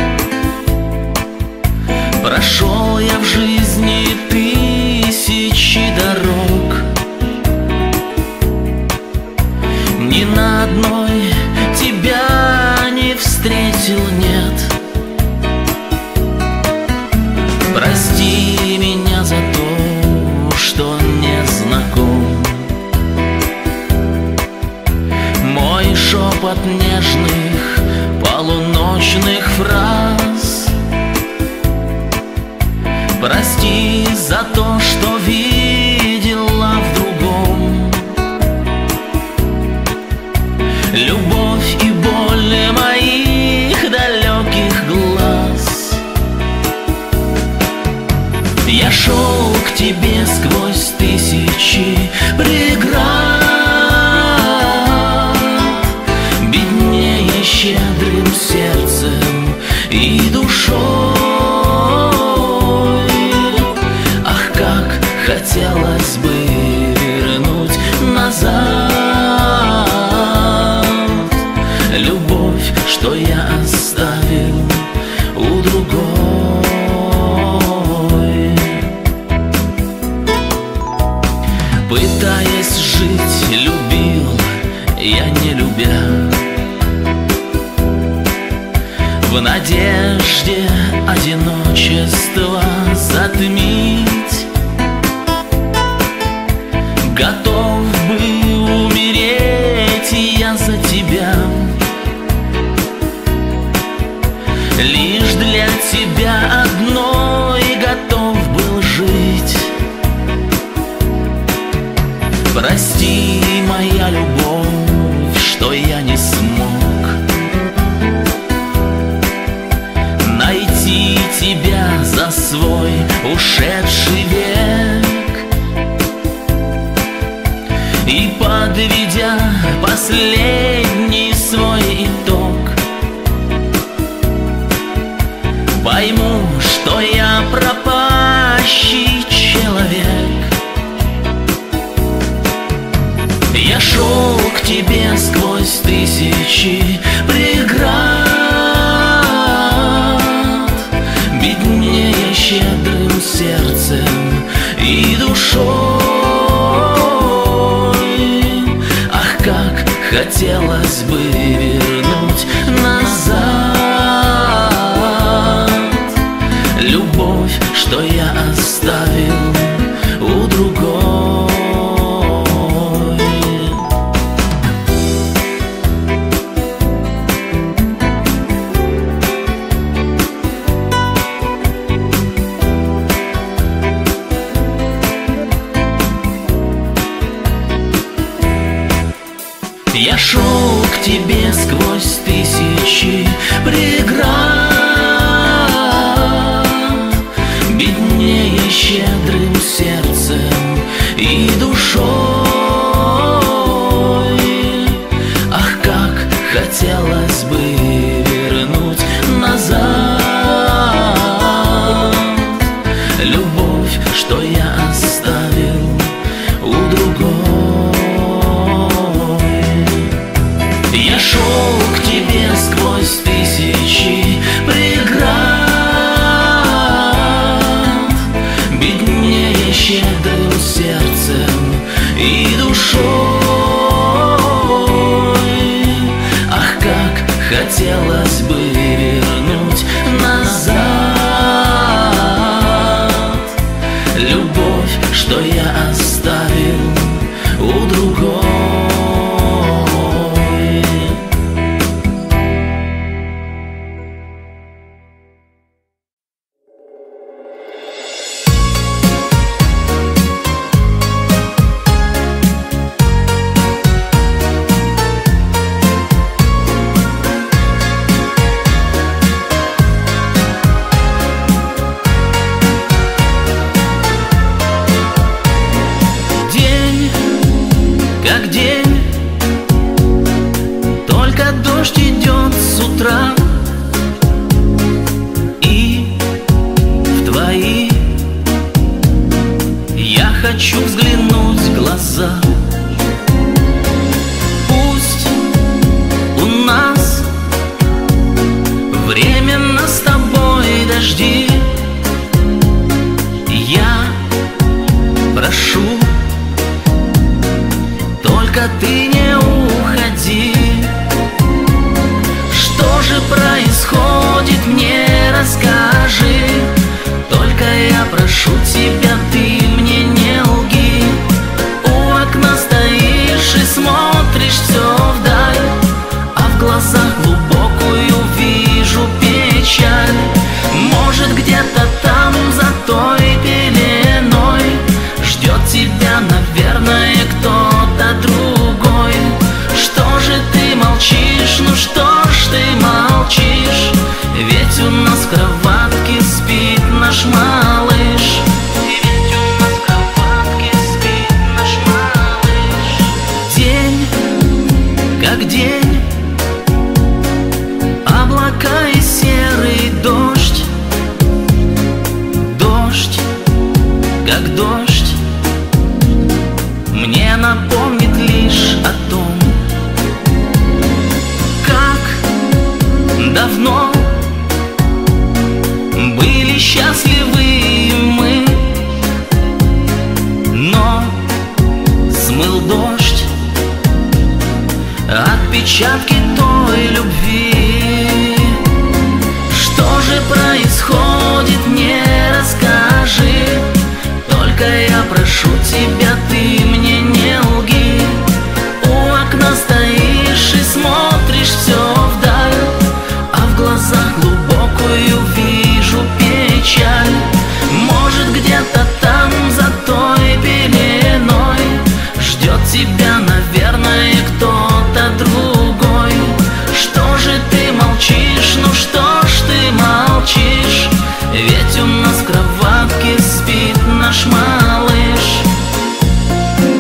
Прошел я в жизни тысячи дорог, ни на одной тебя не встретил, нет. Прости меня за то, что не знаком. Мой шепот нежных полуночных фраз. Прости за то, что видела в другом. Любовь и боль моих далеких глаз. Я шел к тебе сквозь тысячи преград, беднее щедрым сердцем и душой. Ах, как хотелось бы вернуть назад любовь, что я оставил у другой. Пытаясь жить, любил я не любя, в надежде одиночество затмить. Готов был умереть я за тебя, лишь для тебя одной готов был жить. Прости, моя любовь, что я не смог найти тебя за свой ушедший век. И подведя последний свой итог, пойму, что я пропащий человек. Я шел к тебе сквозь тысячи преград, беднее щедрым сердцем и душой. Ах, как хотелось бы вернуть назад любовь, что я оставил у другой. Я шел к тебе сквозь тысячи преград, беднее щедрым сердцем и душой. Ах, как хотелось бы вернуть назад любовь, что я оставил у другой. Я шел к тебе сквозь тысячи преград, беднее щедрым сердцем и душой. Ах, как хотелось бы вернуть назад любовь, что я оставил у другой. Как день, только дождь идет с утра, и в твои я хочу взглянуть в глаза. Пусть у нас временно с тобой дожди, я прошу, только ты не уходи. Что же происходит, мне расскажи. Только я прошу тебя, ты мне не лги. У окна стоишь и смотришь все вдаль, а в глазах глубокую вижу печаль. Может, где-то там за той пеленой ждет тебя, наверное, кто-то другой. Что же ты молчишь, ну что ж ты молчишь? Ведь у нас в кроватке спит наш малыш. Ведь у нас в кроватке спит наш малыш. День, как день, облака и серый дождь. Дождь, как дождь, мне напомнит лишь о том, как давно были счастливы мы. Но смыл дождь отпечатки той любви. Что же происходит, мне расскажи. Только я прошу тебя, ты мне не лги. У окна стоишь и смотришь все вдаль, а в глазах глубокую вижу печаль. Может, где-то там за той пеленой ждет тебя, наверное, кто-то другой. Что же ты молчишь, ну что ж ты молчишь? Ведь у нас в кроватке спит наш малыш.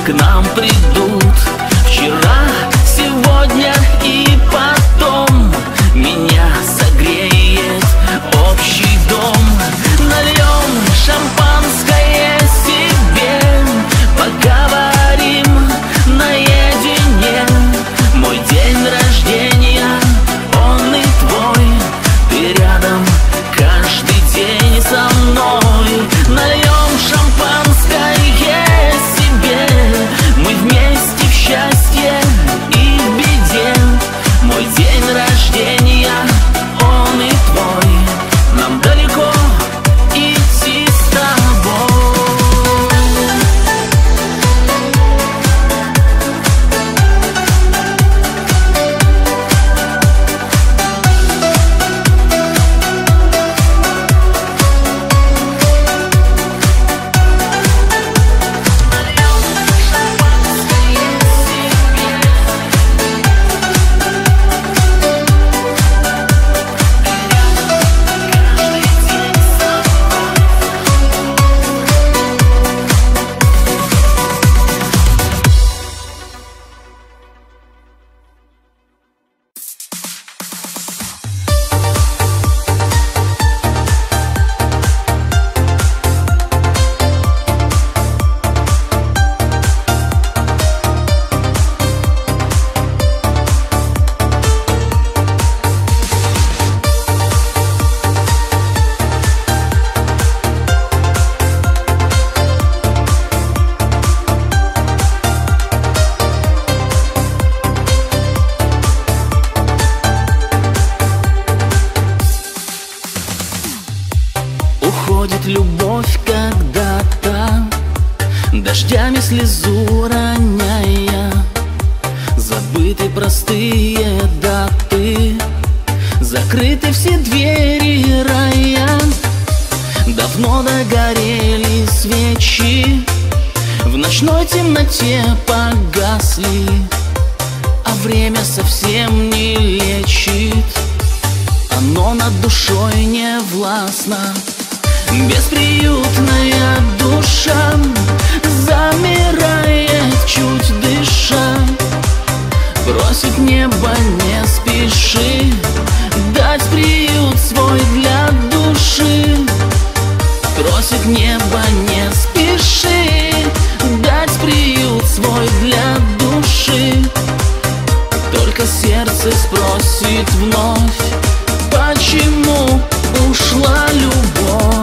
к нам придут. Вчера, сегодня и потом меня согреет общий дом. Нальем шампанское себе, поговорим наедине. Мой день рождения, он и твой, ты рядом каждый день со мной. Нальем шампанское себе, мы вместе в счастье и в беде. Мой день рождения, он и твой, нам далеко идти с тобой. Уходит любовь когда-то, дождями слезу роняя. Забыты простые даты, закрыты все двери рая. Давно догорели свечи, в ночной темноте погасли, а время совсем не лечит, оно над душой не властно. Бесприютная душа замирает, чуть дыша, просит небо не спеши дать приют свой для души. Просит небо не спеши дать приют свой для души. Только сердце спросит вновь, почему ушла любовь.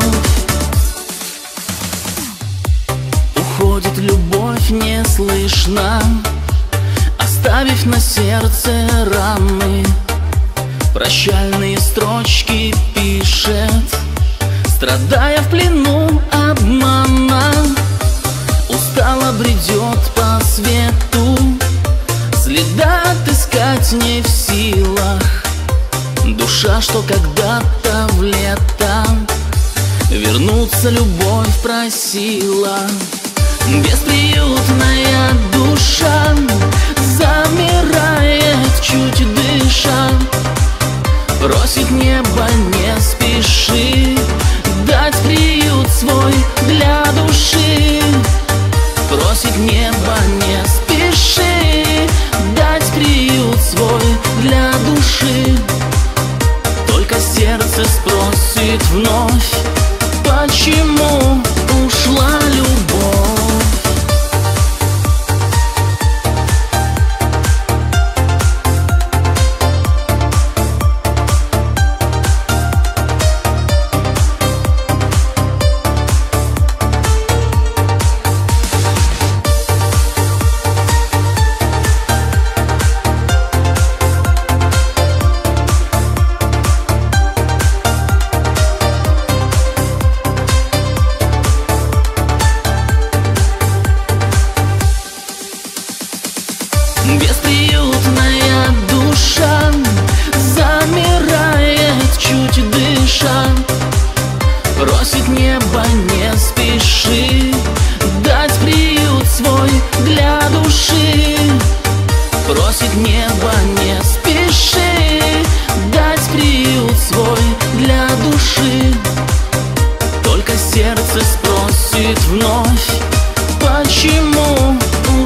Уходит любовь неслышно, оставив на сердце раны. Прощальные строчки пишет, страдая в плену обмана. Устало бредет по свету, следа отыскать не в силах. Душа, что когда-то в лето вернуться любовь просила. Бесприютная душа замирает, чуть дыша, просит небо не спеши дать приют свой для души. Просит небо не спеши дать приют свой для души. Только сердце спросит вновь, почему ушла любовь. Бесприютная душа замирает, чуть дыша, просит небо не спеши дать приют свой для души. Просит небо не спеши дать приют свой для души. Только сердце спросит вновь, почему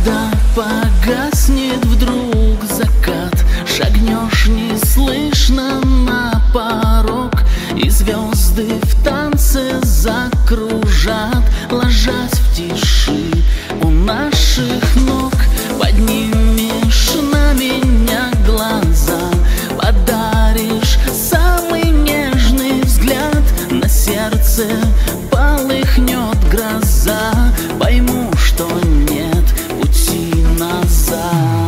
Когда погаснет вдруг закат, шагнешь неслышно на порог, и звезды в танце закружат, ложась в тиши у наших ног. Поднимешь на меня глаза, подаришь самый нежный взгляд, на сердце полыхнет гроза, пойму, что нет пути назад.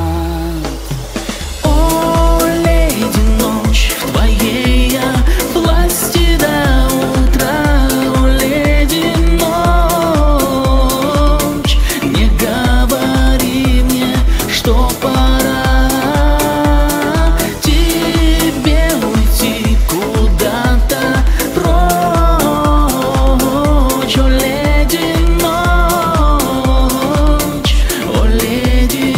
О, леди, ночь в твоей я власти до утра. О, леди, ночь, не говори мне, что пора тебе уйти куда-то прочь. О, леди, ночь, о, леди,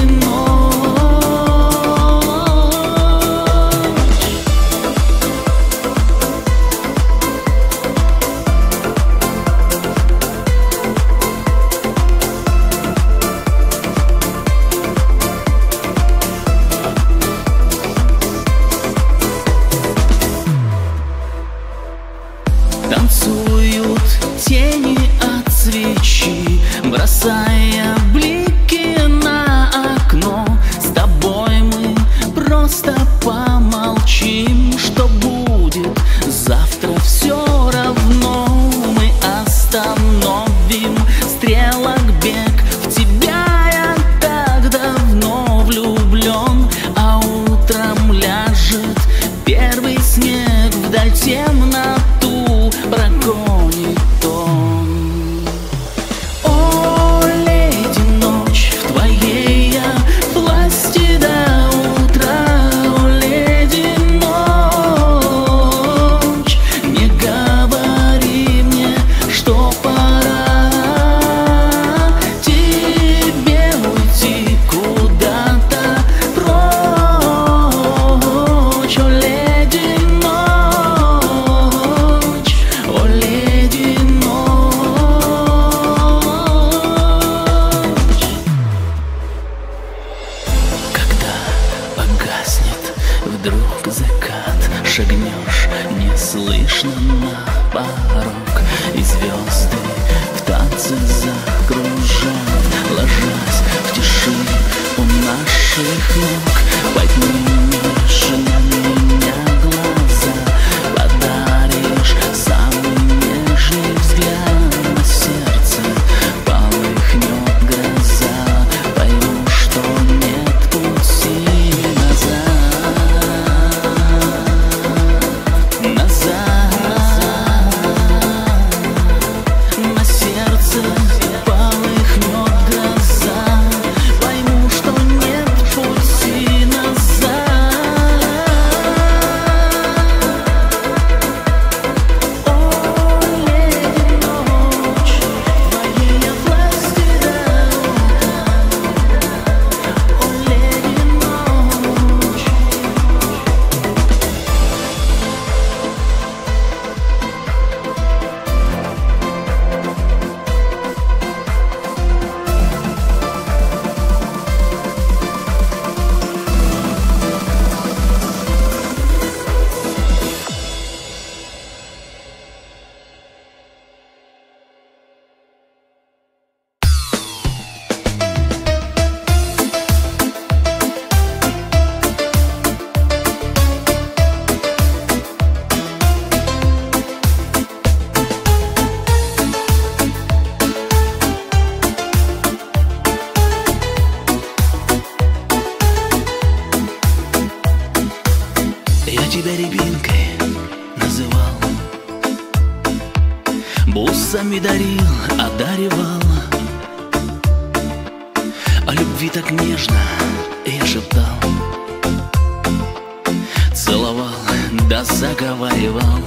танцуют тени от свечи, бросая блики на окно. С тобой мы просто помолчим, что будет завтра все равно. Мы остановим стрелок бег, в тебя я так давно влюблен, а утром ляжет первый снег, вдаль темноту прогонит он. О, леди, ночь в твоей я власти до утра. О, леди, ночь, не говори мне, что пора тебе уйти куда-то прочь. О, леди, ночь, о, леди, ночь. Когда погаснет вдруг закат, шагнешь неслышно на порог, и звезды в танце закружат, ложась в тиши у наших ног. Поднимешь на меня глаза, подаришь самый нежный взгляд, на сердце полыхнет гроза, пойму, что нет пути назад. На сердце полыхнет гроза, пойму, что нет пути назад. О, леди, ночь, твоей я власти до утра. О, леди, ночь. Я тебя рябинкой называл, бусами дарил, одаривал. О любви так нежно я шептал, целовал да заговаривал.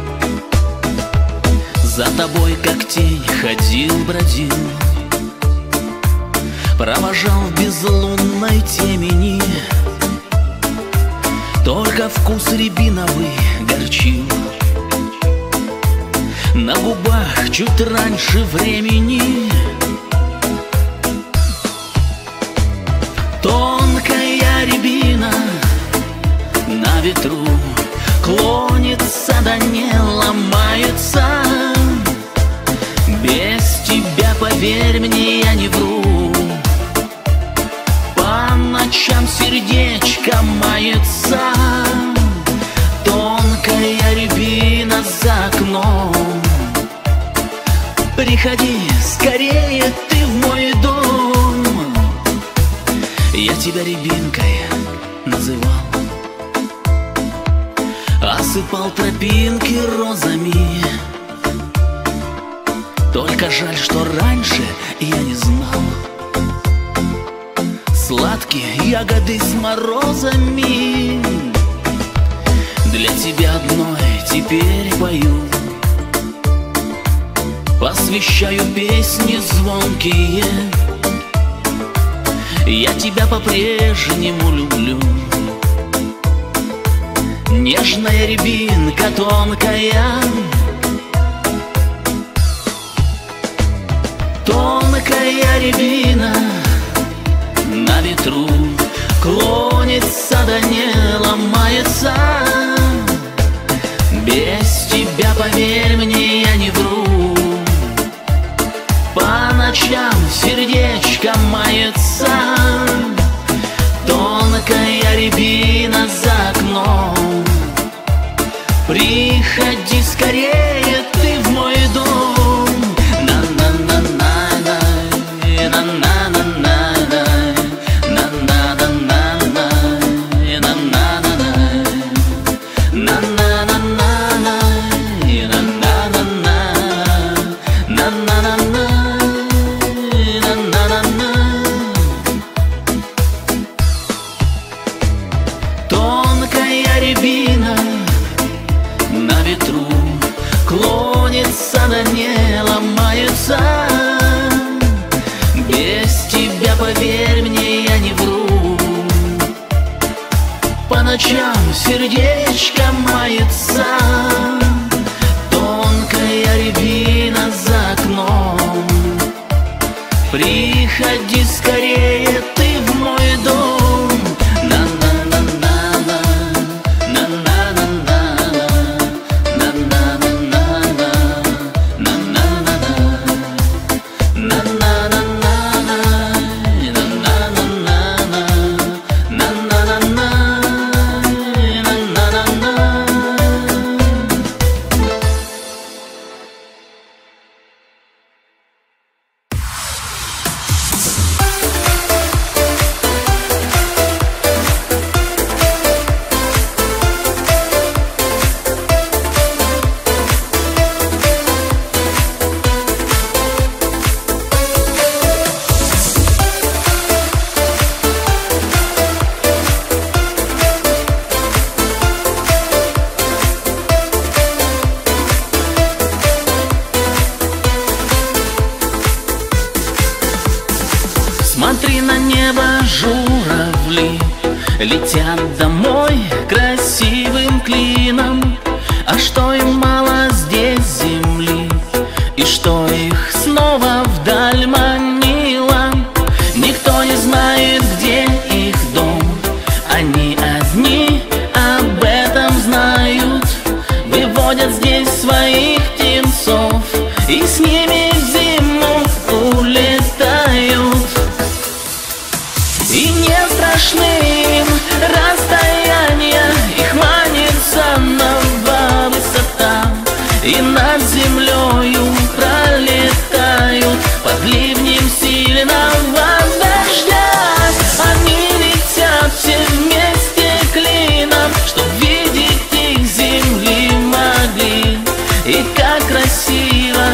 За тобой как тень ходил, бродил, провожал в безлунной темени. Только вкус рябиновый горчил на губах чуть раньше времени. ветру клонится, да не ломается. Без тебя, поверь мне, я не вру. По ночам сердечко мается, тонкая рябина за окном. Приходи скорее ты в мой дом. Я тебя рябинкой называл, осыпал тропинки розами. Только жаль, что раньше я не знал. Сладкие ягоды с морозами для тебя одной теперь пою. Посвящаю песни звонкие, я тебя по-прежнему люблю. Нежная рябинка тонкая, тонкая рябина на ветру клонится, да не ломается. Без тебя, поверь мне, я не вру. По ночам сердечко мается, тонкая рябина за окном. Приходи скорее ты в мой дом. На-на-на-на-на, на-на-на-на-на, на-на-на-на-на, на-на-на-на, на-на-на-на-на, на-на-на-на, на-на-на-на. Тонкая рябина на ветру клонится, да не ломается. Без тебя, поверь мне, я не вру. По ночам сердечко мается, тонкая рябина за окном. Приходи скорее ты в мой дом. Смотри на небо, журавли летят домой красивым клином. А что им мало здесь земли, и что их снова вдаль манило. Никто не знает, где их дом, они одни об этом знают. Выводят здесь своих птенцов и с ними в зиму улетают. И не страшны им расстояния, их манит заново высота. И над землею пролетают под ливнем сильного дождя. Они летят все вместе клином, чтоб видеть их земли могли. И как красиво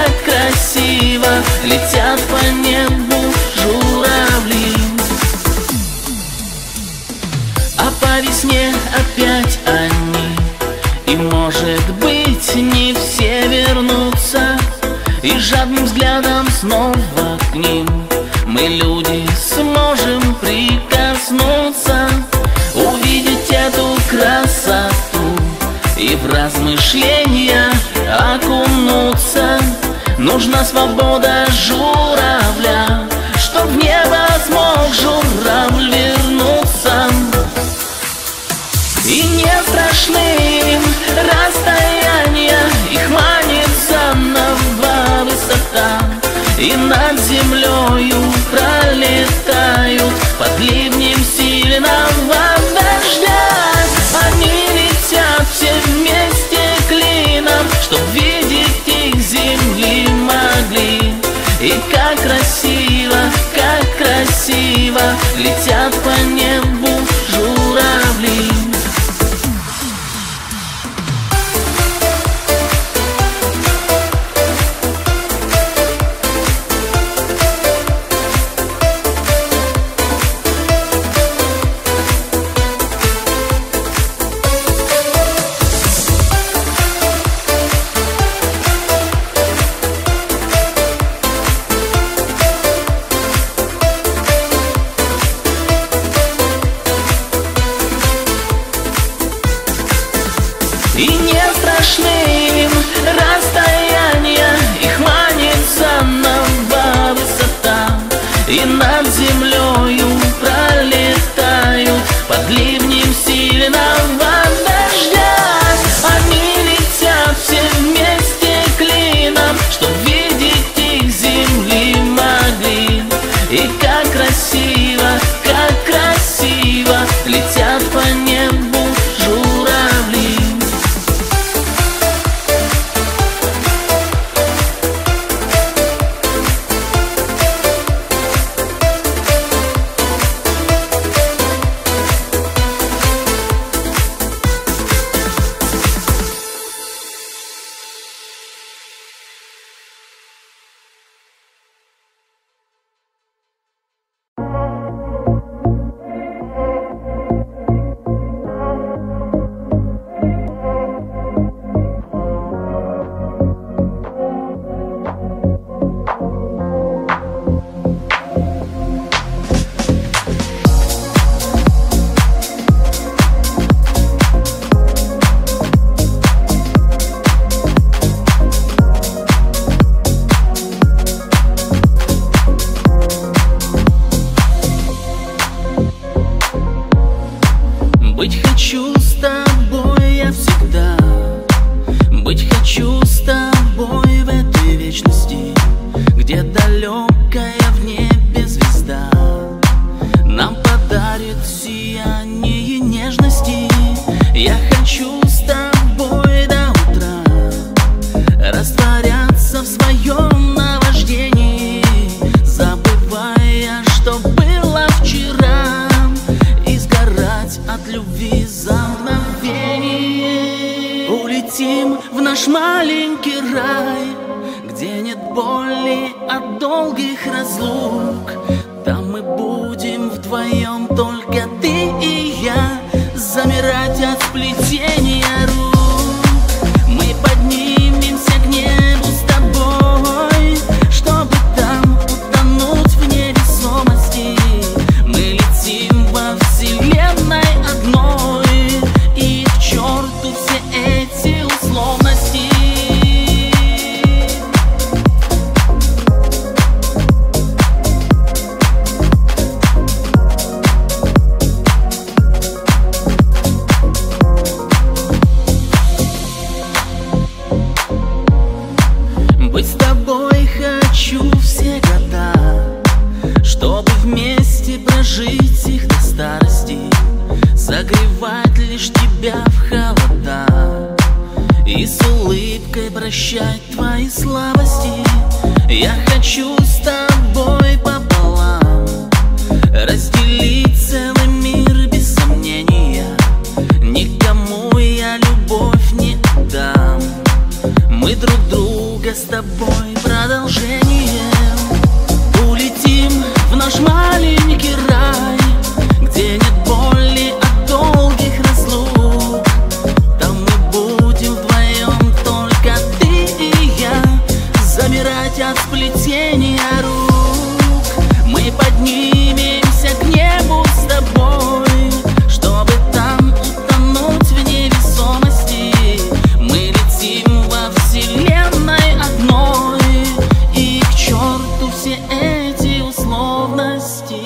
летят по небу журавли. А по весне опять они, и может быть не все вернутся. И жадным взглядом снова к ним мы, люди, сможем прикоснуться, увидеть эту красоту и в размышления окунуться. Нужна свобода журавля, чтоб в небо смог журавль вернуться. И не красиво летят по небу журавли. И не страшны им расстояния, их манит заново высота. И над землею пролетают под ливнем сильного дождя. Они летят все вместе клином, чтоб видеть их земли могли. И как красиво летят по небу журавли. Быть хочу с тобой я всегда, быть хочу с тобой в этой вечности, где далекая в небе звезда нам подарит сияние нежности. Я хочу с тобой до утра растворяться в своем наваждении, забывая, что было вчера, и сгорать от любви за мгновение. Улетим в наш маленький рай, где нет боли от долгих разлук. Там мы будем вдвоем, только ты и я, замирать от сплетения рук. Мы поднимемся к небу с тобой, чтобы там утонуть в невесомости. Мы летим во вселенной одной, и к черту все эти условности. Быть с тобой хочу все года, чтобы вместе прожить их до старости, согревать лишь тебя в холода и с улыбкой прощать твои слабости. Я хочу с тобой пополам разделить целый мир без сомнения. Никому я любовь не отдам, мы друг друга с тобой продолжением. Улетим в наш маленький рай, где нет боли от долгих разлук. Там мы будем вдвоем, только ты и я, замирать от сплетения рук. Мы поднимемся к небу с тобой, чтобы там утонуть в невесомости. Мы летим во вселенной одной, и к черту все эти условности.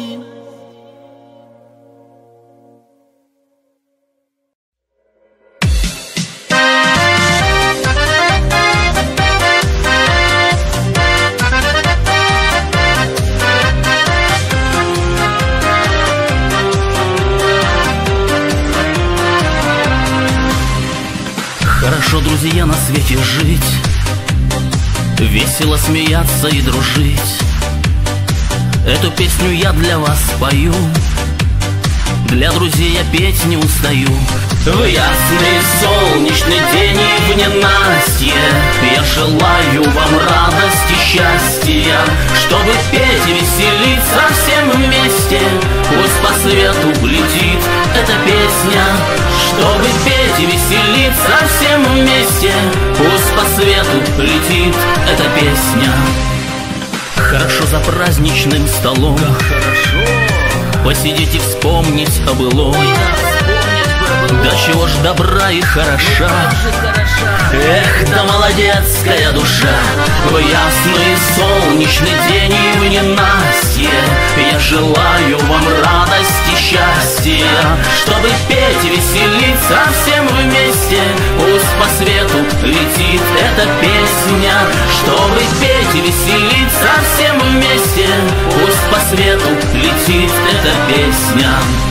Хорошо, друзья, на свете жить, весело смеяться и дружить. Эту песню я для вас пою, для друзей я петь не устаю. В ясный солнечный день и в ненастье я желаю вам радости, счастья, чтобы петь и веселиться всем вместе. Пусть по свету летит эта песня, чтобы петь и веселиться всем вместе. Пусть по свету летит эта песня. Хорошо за праздничным столом посидеть и вспомнить о былом. Да чего ж добра и хороша, эх, да молодецкая душа. В ясный солнечный день и в ненастье я желаю вам радости, счастья, чтобы петь и веселиться всем вместе. Пусть по свету летит эта песня, чтобы петь и веселиться всем вместе. Пусть по свету летит эта песня.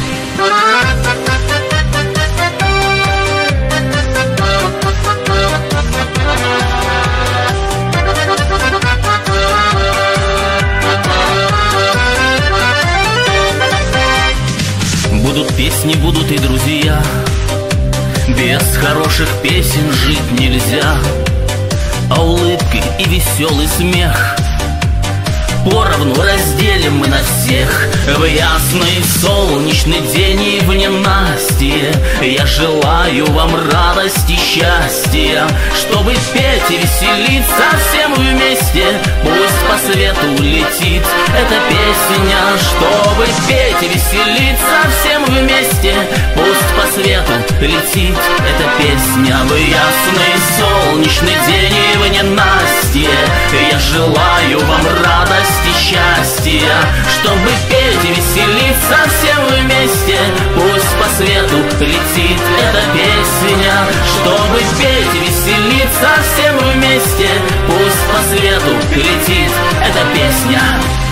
Будут песни, будут и друзья, без хороших песен жить нельзя. А улыбки и веселый смех поровну разделим мы на всех. В ясный солнечный день и в ненастье я желаю вам радости, счастья, чтобы петь и веселиться всем вместе. Пусть по свету летит эта песня, чтобы петь и веселиться всем вместе. Пусть по свету летит эта песня. В ясный солнечный день и в ненастье я желаю вам радости, счастья, чтобы петь и веселиться всем вместе. Пусть по свету летит эта песня, чтобы петь и веселиться всем вместе. Пусть по свету летит эта песня.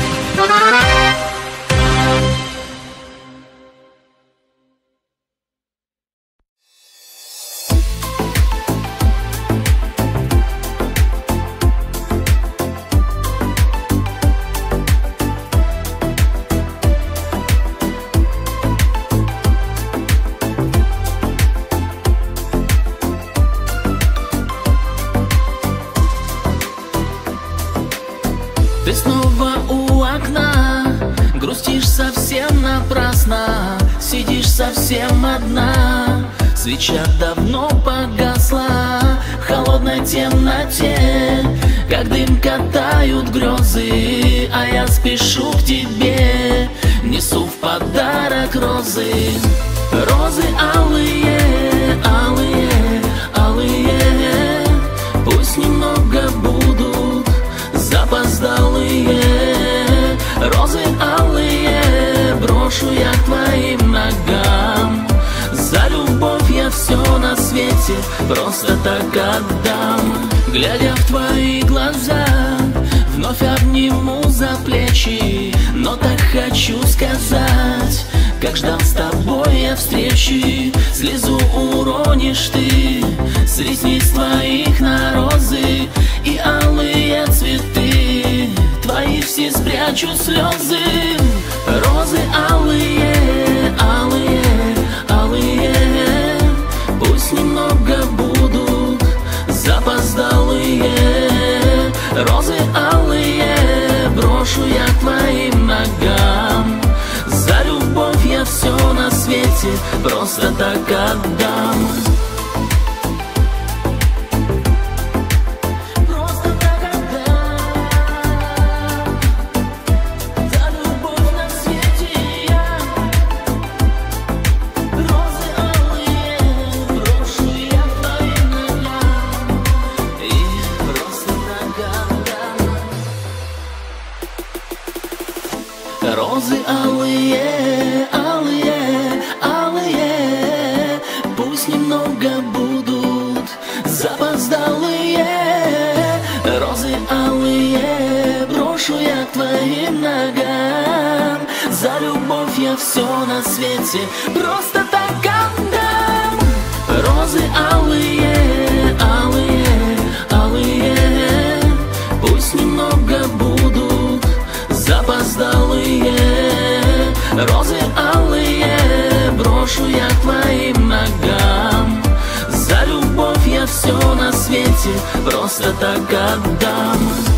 Ты снова у окна, грустишь совсем напрасно, сидишь совсем одна. Свеча давно погасла в холодной темноте, как дым катают грезы, а я спешу к тебе, несу в подарок розы. Розы алые, алые, алые, пусть немного будут запоздалые. Розы алые брошу я к твоим ногам. За любовь я все на свете просто так отдам. Глядя в твои глаза, вновь обниму за плечи. Но так хочу сказать, как ждал с тобой я встречи. Слезу уронишь ты с ресниц твоих на розы и алые цветы твои все спрячу слезы. Розы алые, алые, алые, пусть немного будут запоздалые. Розы алые брошу я к твоим ногам. За любовь я все на свете просто так отдам. Розы алые, алые, алые, пусть немного будут запоздалые. Розы алые брошу я к твоим ногам. За любовь я все на свете просто так отдам. Розы алые, алые, алые, пусть немного будут запоздалые. розы алые брошу я к твоим ногам. За любовь я все на свете просто так отдам.